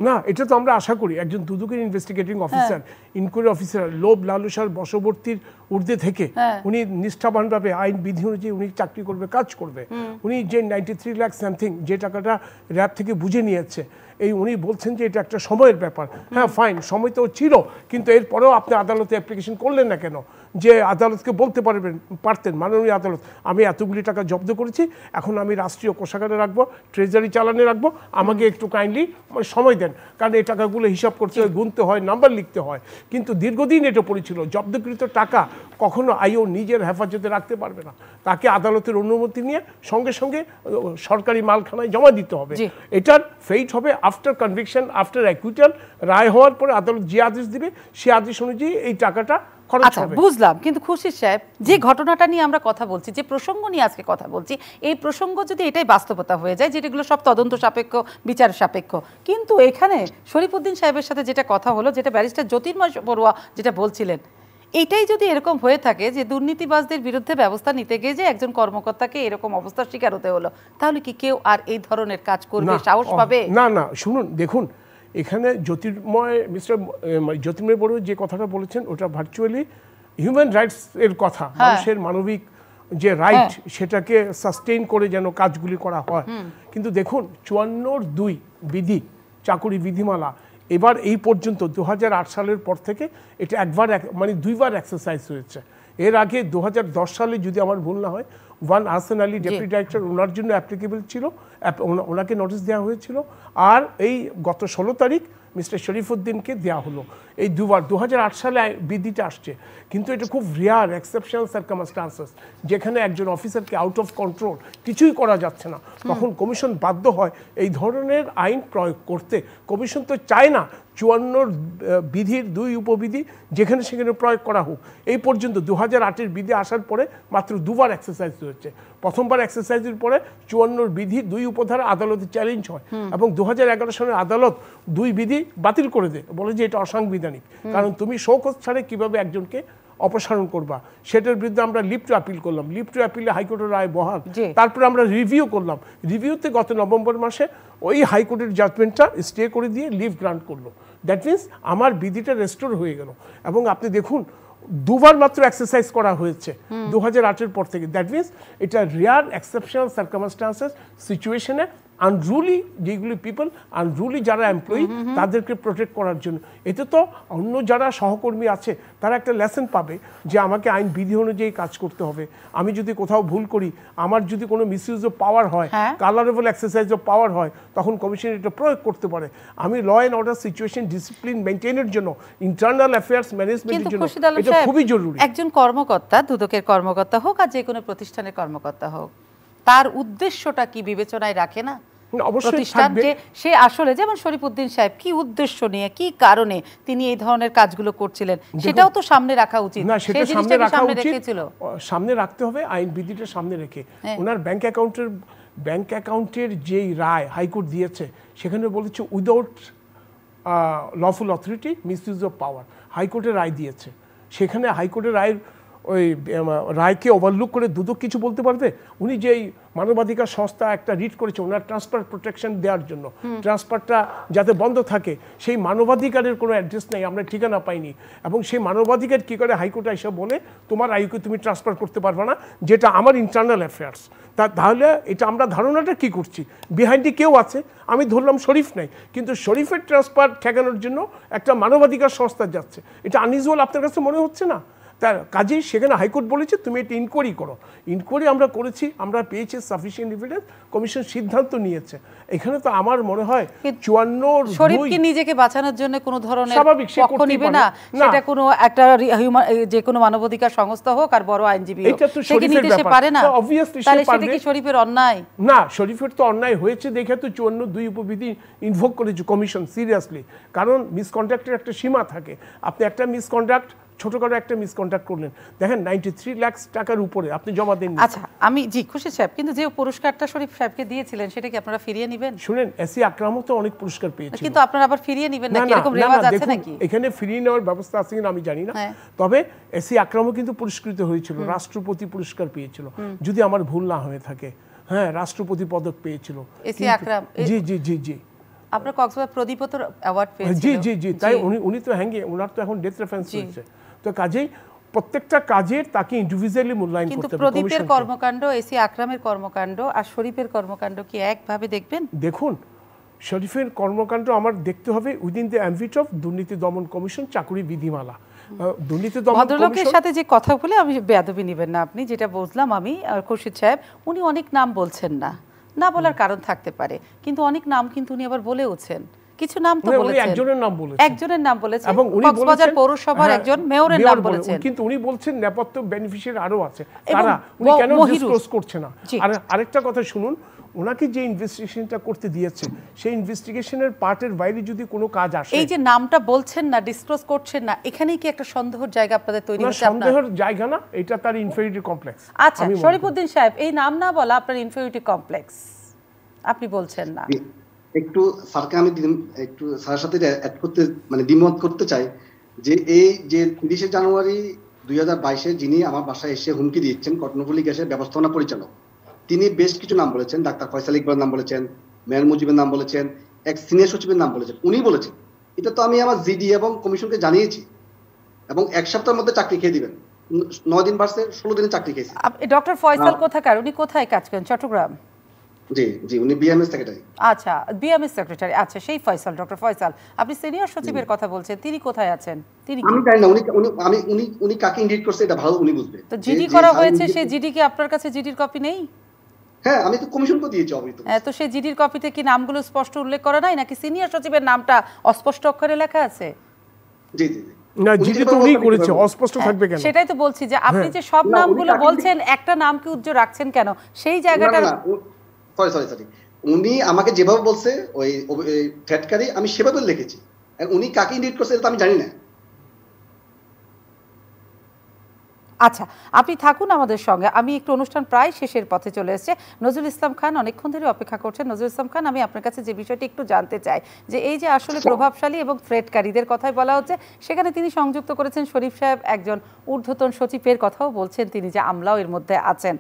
না, এটা তো আমরা আশা করি একজন দুদকের ইনভেস্টিগেটিং অফিসার, ইনকোয়ারি অফিসার লোভ লালসার বশবর্তীর ঊর্ধ্বে থেকে উনি নিষ্ঠাবানভাবে আইন বিধি অনুযায়ী উনি চাকরি করবে, কাজ করবে। উনি যে নাইনটি থ্রি লাখ সামথিং যে টাকাটা র্যাব থেকে বুঝে নিয়েছে, এই উনি বলছেন যে এটা একটা সময়ের ব্যাপার। হ্যাঁ ফাইন, সময় তো ছিল, কিন্তু এরপরেও আপনি আদালতে অ্যাপ্লিকেশন করলেন না কেন? যে আদালতকে বলতে পারবেন পারতেন মাননীয় আদালত আমি এতগুলি টাকা জব্দ করেছি, এখন আমি রাষ্ট্রীয় কোষাগারে রাখবো, ট্রেজারি চালানে রাখবো, আমাকে একটু কাইন্ডলি সময় দেন, কারণ এই টাকাগুলো হিসাব করতে হয়, গুনতে হয়, নাম্বার লিখতে হয়। কিন্তু দীর্ঘদিন এটা পড়েছিল, জব্দকৃত টাকা কখনো আইও নিজের হেফাজতে রাখতে পারবে না, তাকে আদালতের অনুমতি নিয়ে সঙ্গে সঙ্গে সরকারি মালখানায় জমা দিতে হবে। এটার ফেইট হবে আফটার কনভিকশন, আফটার অ্যাকুইটাল, রায় হওয়ার পরে আদালত যে আদেশ দিবে সে আদেশ অনুযায়ী এই টাকাটা খরচ হবে। বুঝলাম, কিন্তু খুশির সাহেব যে ঘটনাটা নিয়ে আমরা কথা বলছি, যে প্রসঙ্গ নিয়ে আজকে কথা বলছি, এই প্রসঙ্গ যদি এটাই বাস্তবতা হয়ে যায় যেগুলো সব তদন্ত সাপেক্ষ, বিচার সাপেক্ষ, কিন্তু এখানে শরীফউদ্দিন সাহেবের সাথে যেটা কথা হলো, যেটা ব্যারিস্টার জ্যোতির্ময় বড়ুয়া যেটা বলছিলেন, এটাই যদি এরকম হয়ে থাকে যে দুর্নীতিবাজদের বিরুদ্ধে ব্যবস্থা নিতে গিয়ে যে একজন কর্মকর্তাকে এরকম অবস্থার শিকার হতে হলো, তাহলে কি কেউ আর এই ধরনের কাজ করবে, সাহস পাবে? না না, শুনুন, দেখুন এখানে জ্যোতির্ময় মিস্টার জ্যোতির্ময় বড়ুয়া যে কথাটা বলেছেন ওটা ভার্চুয়ালি হিউম্যান রাইটস এর কথা, মানুষের মানবিক যে রাইট সেটাকে সাস্টেইন করে যেন কাজগুলি করা হয়। কিন্তু দেখুন চুয়ান্নর দুই বিধি, চাকুরি বিধিমালা, এবার এই পর্যন্ত দু হাজার আট সালের পর থেকে এটা একবার মানে দুইবার এক্সারসাইজ হয়েছে। এর আগে দু হাজার দশ সালে যদি আমার ভুল না হয় one Ahsan Ali deputy director, ওনার জন্য অ্যাপ্লিকেবল ছিল, ওনাকে নোটিশ দেওয়া হয়েছিল, আর এই গত ষোলো তারিখ মিস্টার শরীফউদ্দিনকে দেওয়া হলো। এই দুবার দু হাজার আট সালে বিধিটা আসছে, কিন্তু এটা খুব রেয়ার এক্সেপশনাল সার্কামস্টান্সেস, যেখানে একজন অফিসারকে আউট অফ কন্ট্রোল কিছুই করা যাচ্ছে না, তখন কমিশন বাধ্য হয় এই ধরনের আইন প্রয়োগ করতে। কমিশন তো চায় না চুয়ান্নর বিধির দুই উপবিধি যেখানে সেখানে প্রয়োগ করা হোক। এই পর্যন্ত দু হাজার আটের বিধি আসার পরে মাত্র দুবার এক্সারসাইজ হয়েছে। প্রথমবার এক্সারসাইজের পরে চুয়ান্নর বিধি দুই উপধারা আদালতে চ্যালেঞ্জ হয় এবং দু হাজার এগারো সালের আদালত দুই বিধি বাতিল করে দেয়, বলে যে এটা অসাংবিধানিক, কারণ তুমি শোকজ ছাড়ে কিভাবে একজনকে অপসারণ করবা। সেটার বিরুদ্ধে আমরা লিভ টু অ্যাপিল করলাম, লিভ টু অ্যাপিলে হাইকোর্টের রায় বহাল, তারপরে আমরা রিভিউ করলাম, রিভিউতে গত নভেম্বর মাসে ওই হাইকোর্টের জাজমেন্টটা স্টে করে দিয়ে লিভ গ্রান্ট করলো। দ্যাট মিনস আমার বিধিটা রেস্টোর হয়ে গেল। এবং আপনি দেখুন দুবার মাত্র এক্সারসাইজ করা হয়েছে দু হাজার আটের পর থেকে। দ্যাট মিনস এটা রেয়ার এক্সেপশনাল সার্কামস্টান্সেস সিচুয়েশনে আনরুলি যেগুলি পিপল, আনরুলি যারা এমপ্লয়ি তাদেরকে প্রোটেক্ট করার জন্য। এতে তো অন্য যারা সহকর্মী আছে তারা একটা লেসন পাবে যে আমাকে আইন বিধি অনুযায়ী কাজ করতে হবে। আমি যদি কোথাও ভুল করি, আমার যদি কোনো মিসইউজ অফ পাওয়ার হয়, কালারেবল এক্সারসাইজ অফ পাওয়ার হয়, তখন কমিশন এটা প্রয়োগ করতে পারে। আমি law and order situation discipline মেনটেনের জন্য, ইন্টারনাল অ্যাফেয়ার্স ম্যানেজমেন্টের জন্য এটা খুবই জরুরি। একজন কর্মকর্তা, দুদকের কর্মকর্তা হোক আর যে কোনো প্রতিষ্ঠানের কর্মকর্তা হোক, তার উদ্দেশ্যটা কি বিবেচনায় রাখে না প্রতিষ্ঠানকে? সে আসলে যেমন শরীফউদ্দিন সাহেব কি উদ্দেশ্য নিয়ে, কি কারণে তিনি এই ধরনের কাজগুলো করছিলেন, সেটাও তো সামনে রাখা উচিত। না, সেটা সামনে রাখা উচিত, সামনে রাখতে হবে, আইন বিধিটা সামনে রেখে। ওনার ব্যাংক অ্যাকাউন্টের ব্যাংক অ্যাকাউন্টের যেই রায় হাইকোর্ট দিয়েছে সেখানে বলেছে without lawful authority misuse of power, হাইকোর্টের রায় দিয়েছে। সেখানে হাইকোর্টের রায়ের ওই রায়কে ওভারলুক করে দুদক কিছু বলতে পারবে? উনি যেই মানবাধিকার সংস্থা একটা রিট করেছে ওনার ট্রান্সফার প্রোটেকশন দেওয়ার জন্য, ট্রান্সফারটা যাতে বন্ধ থাকে, সেই মানবাধিকারের কোনো অ্যাড্রেস নেই, আমরা ঠিকানা পাইনি। এবং সেই মানবাধিকার কী করে হাইকোর্ট এসে বলে তোমার আয়ুকে তুমি ট্রান্সফার করতে পারবে না, যেটা আমার ইন্টারনাল অ্যাফেয়ার্স। তা তাহলে এটা আমরা ধারণাটা কি করছি, বিহাইন্ডে কেউ আছে। আমি ধরলাম শরীফ নাই, কিন্তু শরীফের ট্রান্সফার ঠেকানোর জন্য একটা মানবাধিকার সংস্থা যাচ্ছে, এটা আনইউজুয়াল আপনার কাছে মনে হচ্ছে না? তার কাজেই সেখানে হাইকোর্ট বলেছে তুমি এটা ইনকোয়ারি করো। ইনকোয়ারি আমরা করেছি, আমরা পেয়েছি সাফিসিয়েন্ট এভিডেন্স, কমিশন সিদ্ধান্ত নিয়েছে। এখানে তো আমার মনে হয় চুয়ান্ন শরীফকে নিজেকে বাঁচানোর জন্য কোনো ধরনের পক্ষ নিবে না, সেটা কোনো একটা যে কোনো মানবাধিকার সংস্থা হোক আর বড় আইনজীবী হোক, সে কি নিতে সে পারে না? তাহলে সেটা কি শরীফের অন্যায়? না, শরীফের তো অন্যায় হয়েছে দেখে তো চুয়ান্ন দুই উপবিধি ইনভোক করেছে কমিশন সিরিয়াসলি, কারণ মিসকন্ডাক্টের একটা সীমা থাকে। আপনি একটা মিসকন্ডাক্ট, ছোটখাটো একটা মিসকন্ডাক্ট করলেন, দেখেন নাইনটি থ্রি লাখ টাকার উপরে আপনি জমা দেন। আচ্ছা, আমি জি খুশি সাহেব, কিন্তু যে পুরস্কারটা শরীফ সাহেবকে দিয়েছিলেন সেটা কি আপনারা ফিরিয়ে নেবেন? শুনেন, এসি আকরামও তো অনেক পুরস্কার পেয়েছে, কিন্তু আপনারা আবার ফিরিয়ে নেবেন না, এরকম রেওয়াজ আছে নাকি? এখানে ফিরিয়ে নেওয়ার ব্যবস্থা আছে কিনা আমি জানি না, তবে এসি আকরামও কিন্তু পুরস্কৃত হয়েছিল, রাষ্ট্রপতি পুরস্কার পেয়েছিল যদি আমার ভুল না হয়ে থাকে। হ্যাঁ, রাষ্ট্রপতি পদক পেয়েছিল এসি আকরাম। জি জি জি জি আপনার কক্সবাজার প্রদীপও তো অ্যাওয়ার্ড পেয়েছিল। জি জি জি তাই উনি উনি তো হ্যাঙ্গে, ওনার তো এখন ডেথ রেফারেন্স হয়েছে, তো কাজেই প্রত্যেকটা কাজের তাকে ইন্ডিভিজুয়ালি মূল্যায়ন করতে হবে। কিন্তু প্রদীপের কর্মকাণ্ড, এসি আকরামের কর্মকাণ্ড আর শরীফের কর্মকাণ্ড কি একভাবে দেখবেন? দেখুন, শরীফের কর্মকাণ্ড আমার দেখতে হবে উইদিন দ্য অ্যাম্বিট অফ দুর্নীতি দমন কমিশন চাকরি বিধিমালা। দুর্নীতি দমন ভদ্রলোকের সাথে যে কথা বলে আমি বেয়াদবি নেবেন না আপনি, যেটা বুঝলাম আমি খুরশিদ সাহেব, উনি অনেক নাম বলছেন না, না বলার কারণ থাকতে পারে, কিন্তু অনেক নাম কিন্তু উনি আবার বলেওছেন। কিছু নাম তো বলেছেন, একজনের নাম বলেছেন, একজনের নাম বলেছেন এবং উনি কক্সবাজার পৌরসভার একজন মেয়রের নাম বলেছেন, কিন্তু উনি বলছেন নেপথ্য বেনিফিশিয়ারি আরো আছে, তারা উনি কেন ডিসক্লোজ করছে না? আর আরেকটা কথা শুনুন, ওনাকে যে ইনভেস্টিগেশনটা করতে দিয়েছে সেই ইনভেস্টিগেশনের পার্টের বাইরে যদি কোনো কাজ আসে, এই যে নামটা বলছেন না, ডিসক্লোজ করছেন না, এখানেই কি একটা সন্দেহের জায়গা আপনাদের তৈরি হচ্ছে? সন্দেহের জায়গা না, এটা তার ইনফেরিয়রিটি কমপ্লেক্স। আচ্ছা শরীফউদ্দিন সাহেব, এই নাম না বলা আপনার ইনফেরিয়রিটি কমপ্লেক্স আপনি বলছেন না? একটু স্যারকে আমি একটু স্যারের সাথে অ্যাড করতে মানে দ্বিমত করতে চাই যে এই যে তিরিশে জানুয়ারি দুই হাজার বাইশে যিনি আমার বাসায় এসে হুমকি দিচ্ছেন কর্ণফুলী গ্যাসের ব্যবস্থাপনা পরিচালক, তিনি বেশ কিছু নাম বলেছেন, ডাক্তার ফয়সাল ইকবালের নাম বলেছেন, মেয়র মুজিবের নাম বলেছেন, এক সিনিয়র সচিবের নাম বলেছেন। উনি বলেছেন এটা তো আমি আমার জিডি এবং কমিশনকে জানিয়েছি এবং এক সপ্তাহের মধ্যে চাকরি খেয়ে দিবেন। নয় দিন বাড়ছে, ষোলো দিনে চাকরি খেয়েছে। ডক্টর ফয়সাল কোথাকার? উনি কোথায় কাজ করেন? চট্টগ্রাম? জি জি উনি বিএমএস সেক্রেটারি। আচ্ছা বিএমএস সেক্রেটারি, আচ্ছা সেই ফয়সাল, ডক্টর ফয়সাল। আপনি সিনিয়র সচিবের কথা বলছেন, তিনি কোথায় আছেন? তিনি আমি জানি না উনি উনি আমি উনি উনি কাকে ইন্ডিকেট করছে এটা ভালো উনি বুঝবে। তো জিডি করা হয়েছে, সেই জিডি কি আপনার কাছে জিডির কপি নেই? হ্যাঁ আমি তো কমিশনকে দিয়েছি অবৈধ। হ্যাঁ, তো সেই জিডির কপিতে কি নামগুলো স্পষ্ট উল্লেখ করা নাই, নাকি সিনিয়র সচিবের নামটা অস্পষ্ট অক্ষরে লেখা আছে? জি জি জি না, জিডি তো উনি করেছে, অস্পষ্ট থাকবে কেন? সেটাই তো বলছি যে আপনি যে সব নামগুলো বলছেন, একটা নামকে উজ্জ্বল রাখছেন কেন সেই জায়গাটা? সরি সরি সরি উনি আমাকে যেভাবে বলছে ওই থ্রেটকারী, আমি সেভাবে লিখেছি। উনি কাকে ইন্ডিকেট করছে এটা আমি জানি না। আচ্ছা আপনি থাকুন আমাদের সঙ্গে, আমি একটু অনুষ্ঠান প্রায় শেষের পথে চলে এসেছে। নজরুল ইসলাম খান অনেকক্ষণ ধরে অপেক্ষা করছেন। নজরুল ইসলাম খান, আমি আপনার কাছে যে বিষয়টি একটু জানতে চাই যে এই যে আসলে প্রভাবশালী এবং থ্রেটকারীদের কথাই বলা হচ্ছে, সেখানে তিনি সংযুক্ত করেছেন শরীফ সাহেব একজন ঊর্ধ্বতন সচিবের কথাও বলছেন তিনি, যে আমলাও এর মধ্যে আছেন।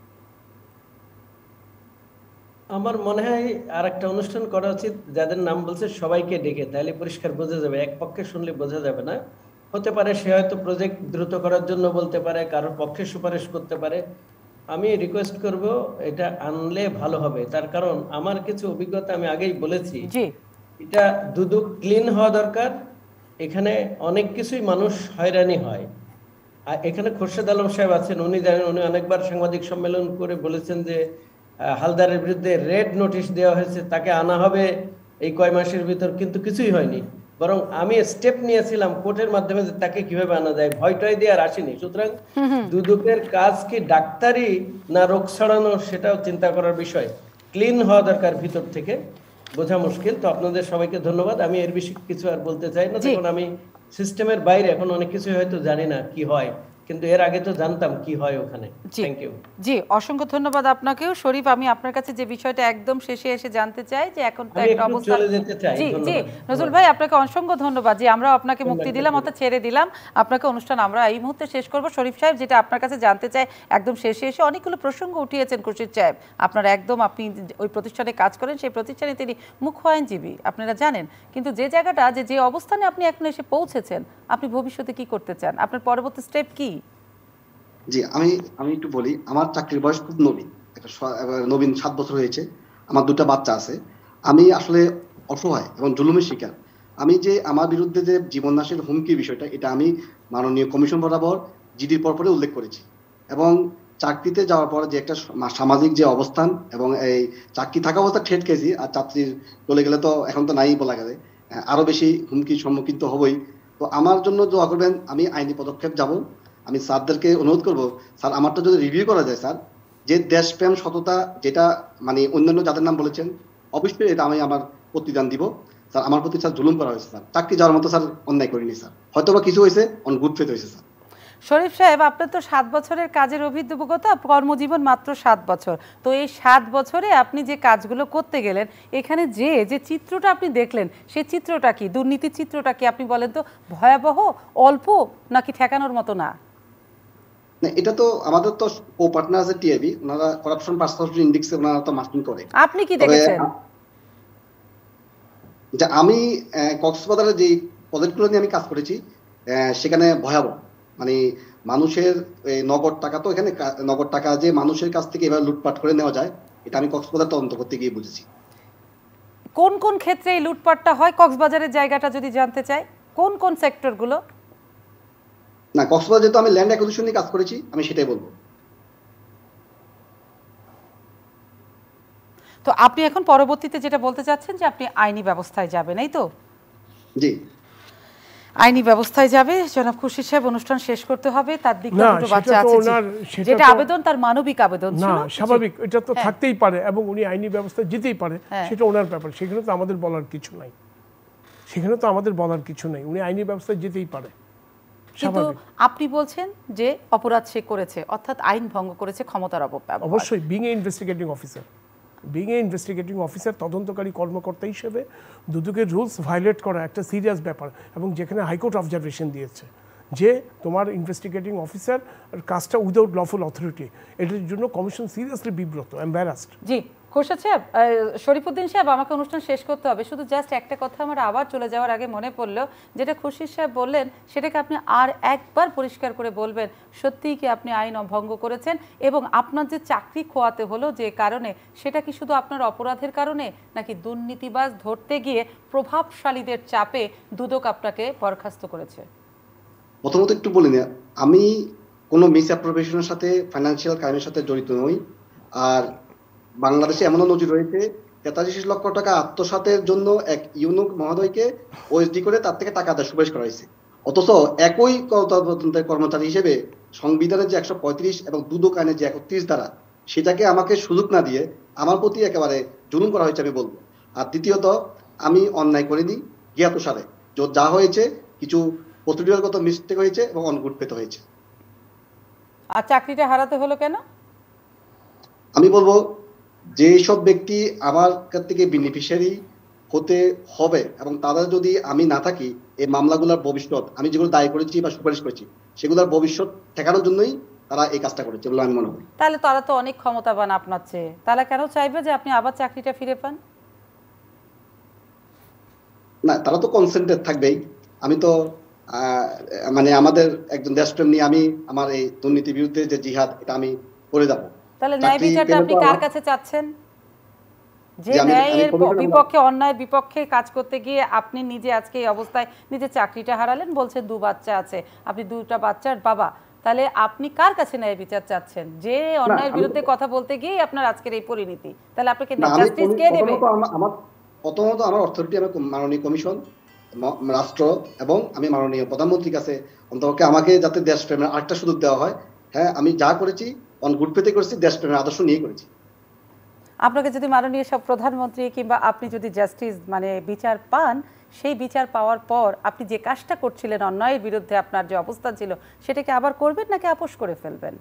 আমার মনে হয় আর একটা অনুষ্ঠান করা উচিত, যাদের নাম বলছে সবাইকে ডেকে, তাহলে পরিষ্কার বোঝা যাবে। এক পক্ষে শুনলে বোঝা যাবে না। হতে পারে সে হয়তো প্রজেক্ট দ্রুত করার জন্য বলতে পারে, কারোর পক্ষে সুপারিশ করতে পারে। আমি রিকোয়েস্ট করব এটা আনলে ভালো হবে, তার কারণ আমার কিছু অভিজ্ঞতা আমি আগেই বলেছি, এটা দুদক ক্লিন হওয়া দরকার। এখানে অনেক কিছুই মানুষ হয়রানি হয়। আর এখানে খোরশেদ আলম সাহেব আছেন, উনি জানেন, উনি অনেকবার সাংবাদিক সম্মেলন করে বলেছেন যে হালদারের বিরুদ্ধে রেড নোটিশ দেওয়া হয়েছে, তাকে আনা হবে এই কয় মাসের ভিতর, কিন্তু কিছুই হয়নি। বরং আমি স্টেপ নিয়েছিলাম কোর্টের মাধ্যমে যে তাকে কিভাবে আনা যায়, ভয়টয় দিয়ে আর আসেনি। সুতরাং দুদকের কাজ কি ডাক্তারি না রোগ ছড়ানো, সেটাও চিন্তা করার বিষয়। ক্লিন হওয়া দরকার ভিতর থেকে, বোঝা মুশকিল। তো আপনাদের সবাইকে ধন্যবাদ। আমি এর বেশি কিছু আর বলতে চাই না, দেখুন আমি সিস্টেমের বাইরে এখন অনেক কিছু হয়তো জানি না কি হয়, কিন্তু এর আগে তো জানতাম কি হয় ওখানে। Thank you. জি অসংখ্য ধন্যবাদ আপনাকেও। শরীফ, আমি আপনার কাছে যে বিষয়টা একদম শেষে এসে জানতে চাই যে এখন তো একটা অবস্থা, জি জি নজরুল ভাই আপনাকে অসংখ্য ধন্যবাদ, যে আমরা আপনাকে মুক্তি দিলাম অর্থাৎ ছেড়ে দিলাম আপনাকে, অনুষ্ঠান আমরা এই মুহূর্তে শেষ করব। শরীফ সাহেব, যেটা আপনার কাছে জানতে চাই একদম শেষে এসে, অনেকগুলো প্রসঙ্গ উঠিয়েছেন খুরশিদ সাহেব, আপনার একদম আপনি ওই প্রতিষ্ঠানে কাজ করেন, সেই প্রতিষ্ঠানে তিনি মুখ্য আইনজীবী আপনারা জানেন, কিন্তু যে জায়গাটা যে যে অবস্থানে আপনি এখন এসে পৌঁছেছেন, আপনি ভবিষ্যতে কি করতে চান, আপনার পরবর্তী স্টেপ কি? জি আমি আমি একটু বলি, আমার চাকরির বয়স খুব নবীন, একটা নবীন সাত বছর হয়েছে, আমার দুটা বাচ্চা আছে। আমি আসলে অসহায় এবং জুলুমের শিকার। আমি যে আমার বিরুদ্ধে যে জীবননাশের হুমকির বিষয়টা, এটা আমি মাননীয় কমিশন বরাবর জিডির পরপরে উল্লেখ করেছি, এবং চাকরিতে যাওয়ার পর যে একটা সামাজিক যে অবস্থান এবং এই চাকরি থাকা অবস্থা ঠেট খেয়েছি, আর চাকরির চলে গেলে তো এখন তো নাই বলা গেলে, আরো বেশি হুমকির সম্মুখীন তো হবই। তো আমার জন্য দোয়া করবেন, আমি আইনি পদক্ষেপ যাব। আমি স্যারদেরকে অনুরোধ করব, স্যার আমারটা যদি রিভিউ করা যায়, স্যার যে দেশপ্রেম সততা যেটা মানে অন্যান্য যাদের নাম বলেছেন, অবশ্যই এটা আমি আমার প্রতিদান দিব। স্যার আমার প্রতি স্যার জুলুম করা হয়েছে, স্যার চাকরি যাওয়ার মতো স্যার অন্যায় করিনি স্যার, হয়তো বা কিছু হয়েছে অন গুড ফেথ হয়েছে স্যার। শরীফ সাহেব, আপনার তো সাত বছরের কাজের অভিজ্ঞতা, কর্মজীবন মাত্র সাত বছর, তো এই সাত বছরে আপনি যে কাজগুলো করতে গেলেন, এখানে যে যে চিত্রটা আপনি দেখলেন, সেই চিত্রটা কি, দুর্নীতির চিত্রটা কি আপনি বলেন তো, ভয়াবহ, অল্প, নাকি ঠেকানোর মতো না? এটা তো আমাদের তো কো পার্টনার আছে টিআইবি, ওনারা করাপশন পার্সেন্টেজ ইনডেক্সে ওনারা তো মার্কিং করে। আপনি কি দেখেছেন? যে আমি কক্সবাজারে যে প্রজেক্টগুলো নিয়ে আমি কাজ করেছি সেখানে ভয়াবহ, মানে মানুষের নগদ টাকা, তো এখানে নগদ টাকা যে মানুষের কাছ থেকে এভাবে লুটপাট করে নেওয়া যায়, এটা আমি কক্সবাজার তদন্ত করতে গিয়ে বুঝেছি। কোন কোন ক্ষেত্রে এই লুটপাটটা হয় কক্সবাজারের জায়গাটা যদি জানতে চাই, কোন কোন সেক্টরগুলো? না, কক্সবাজার যেহেতু আমি ল্যান্ড অ্যাকুইজিশন নিয়ে কাজ করেছি, আমি সেটাই বলবো। তো আপনি এখন পরবর্তীতে যেটা বলতে চাচ্ছেন যে আপনি আইনি ব্যবস্থায় যাবেন, এই তো? জি, আইনি ব্যবস্থায় যাবে। জনাব খুরশিদ সাহেব, অনুষ্ঠান শেষ করতে হবে, তার দিকে দুটো বাচ্চা আছে, যেটা আবেদন তার মানবিক আবেদন ছিল, না স্বাভাবিক, এটা তো থাকতেই পারে এবং উনি আইনি ব্যবস্থায় যেতেই পারে, সেটা ওনার ব্যাপার, সেখানে তো আমাদের বলার কিছু নাই, সেখানে তো আমাদের বলার কিছু নাই, উনি আইনি ব্যবস্থায় যেতেই পারে। কিন্তু আপনি বলছেন যে অপরাধ সে করেছে, অর্থাৎ আইন ভঙ্গ করেছে, ক্ষমতার অপব্যবহার। অবশ্যই, being a investigating officer being a investigating officer তদন্তকারী কর্মকর্তা হিসেবে দুদকের রুলস ভায়োলেট করা একটা সিরিয়াস ব্যাপার, এবং যেখানে হাইকোর্ট অবজারভেশন দিয়েছে যে তোমার ইনভেস্টিগেটিং অফিসার কাজটা উইদাউট লফুল অথরিটি, এটার জন্য কমিশন সিরিয়াসলি বিব্রত, এম্বারাসড। জি খুরশিদ সাহেব, শরীফুদ্দিন সাহেব, আমাকে অনুষ্ঠান শেষ করতে হবে, শুধু জাস্ট একটা কথা আমার আবার চলে যাওয়ার আগে মনে পড়লো, যেটা খুরশিদ সাহেব বললেন সেটাকে আপনি আর একবার পরিষ্কার করে বলবেন, সত্যিই কি আপনি আইন ভঙ্গ করেছেন, এবং আপনার যে চাকরি খোয়াতে হলো যে কারণে, সেটা কি শুধু আপনার অপরাধের কারণে, নাকি দুর্নীতিবাজ ধরতে গিয়ে প্রভাবশালীদের চাপে দুদক আপনাকে বরখাস্ত করেছে? প্রথমত একটু বলি না, আমি কোনো মিস অ্যাপ্রোপ্রিয়েশনের সাথে, ফাইন্যান্সিয়াল ক্রাইমের সাথে জড়িত নই। আর বাংলাদেশে এমনও নজির রয়েছে তেতাল্লিশ লক্ষ টাকা আত্মসাতের জন্য এক ইউনুক মহোদয়কে ওএসডি করে তার থেকে টাকা দেওয়ার সুপারিশ করা হয়েছে, অথচ একই তদন্তের কর্মচারী হিসেবে সংবিধানের যে একশো পঁয়ত্রিশ এবং দুদক আইনের যে একত্রিশ ধারা, সেটাকে আমাকে সুযোগ না দিয়ে আমার প্রতি একেবারে জুলুম করা হয়েছে আমি বলবো। আর দ্বিতীয়ত, আমি অন্যায় করিনি, জ্ঞাতসারে যা হয়েছে কিছু প্রসিডিউরগত মিস্টেক হয়েছে এবং অনগুড পেতে হয়েছে। আর চাকরিটা হারাতে হলো কেন? আমি বলবো যে সব ব্যক্তি আমার কাছ থেকে বেনিফিশিয়ারি হতে হবে এবং তারা যদি আমি না থাকি, এই মামলাগুলোর ভবিষ্যৎ, আমি যেগুলো দায়ী করেছি বা সুপারিশ করেছি, সেগুলোর ভবিষ্যৎ ঠেকানোর জন্যই তারা এই কাজটা করেছে বলে আমি মনে করি। তাহলে তারা তো অনেক ক্ষমতাবান আপনার চেয়ে, তারা কেন চাইবে যে আপনি আবার চাকরিটা ফিরে পান? না, তারা তো কনসেন্টেড থাকবেই। আমি তো মানে আমাদের একজন দেশপ্রেম নিয়ে আমি আমার এই দুর্নীতির বিরুদ্ধে যে জিহাদ, এটা আমি করে যাব। তাহলে ন্যায় বিচারটা আপনি কার কাছে চাচ্ছেন? যে ন্যায়ের বিপক্ষে, অন্যায়ের বিপক্ষে কাজ করতে গিয়ে আপনি নিজে আজকে এই অবস্থায় নিজে চাকরিটা হারালেন, বলছেন দু বাচ্চা আছে, আপনি দুটা বাচ্চার বাবা, তাহলে আপনি কার কাছে ন্যায় বিচার চাচ্ছেন? যে অন্যায়ের বিরুদ্ধে কথা বলতে গিয়ে আপনার আজকের এই পরিণতি, তাহলে আপনাকে জাস্টিস কে দেবে? আমার প্রথমত আমার অথরিটি, আমি মাননীয় কমিশন, রাষ্ট্র এবং আমি মাননীয় প্রধানমন্ত্রীর কাছে অন্তপক্ষে আমাকে যাতে দেশপ্রেমের আরেকটা সুযোগ দেওয়া হয়। হ্যাঁ, আমি যা করেছি অন গুড পেতে করেছি, দেশপ্রেমের আদর্শ নিয়ে করেছি। আপনাকে যদি মাননীয় সব প্রধানমন্ত্রী কিংবা আপনি যদি জাস্টিস মানে বিচার পান, সেই বিচার পাওয়ার পর আপনি যে কাজটা করছিলেন অন্যায়ের বিরুদ্ধে, আপনার যে অবস্থান ছিল, সেটাকে আবার করবেন নাকি আপোষ করে ফেলবেন?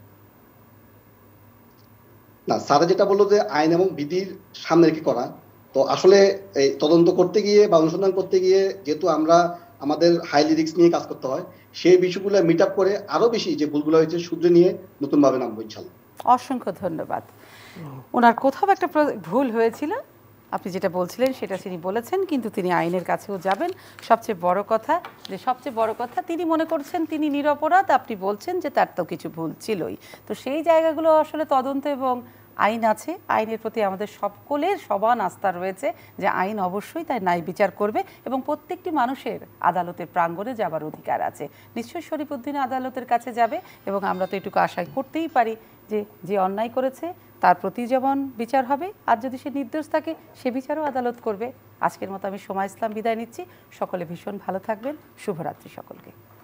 না, স্যার যেটা বললো যে আইন এবং বিধির সামনে রেখে করা, তো আসলে এই তদন্ত করতে গিয়ে বা অনুসন্ধান করতে গিয়ে যেহেতু আমরা আমাদের হাইলি রিস্ক নিয়ে কাজ করতে হয়, সেই বিষয়গুলো মিট আপ করে আরো বেশি যে ভুলগুলো হয়েছে শুধরে নিয়ে নতুন ভাবে নামবো ইনশাআল্লাহ। অসংখ্য ধন্যবাদ। ওনার কোথাও একটা ভুল হয়েছিল, আপনি যেটা বলছিলেন সেটা তিনি বলেছেন, কিন্তু তিনি আইনের কাছেও যাবেন। সবচেয়ে বড় কথা যে সবচেয়ে বড় কথা তিনি মনে করছেন তিনি নিরপরাধ, আপনি বলছেন যে তার তো কিছু ভুল ছিলই। তো সেই জায়গাগুলো আসলে তদন্ত এবং আইন আছে, আইনের প্রতি আমাদের সকলের সমান আস্থা রয়েছে যে আইন অবশ্যই তাই ন্যায় বিচার করবে এবং প্রত্যেকটি মানুষের আদালতের প্রাঙ্গণে যাবার অধিকার আছে। নিশ্চয়ই শরীফুদ্দিন আদালতের কাছে যাবে এবং আমরা তো এটুকু আশা করতেই পারি যে যে অন্যায় করেছে তার প্রতি যেমন বিচার হবে, আর যদি সে নির্দোষ থাকে সে বিচারও আদালত করবে। আজকের মতো আমি সোমা ইসলাম বিদায় নিচ্ছি। সকলে ভীষণ ভালো থাকবেন। শুভরাত্রি সকলকে।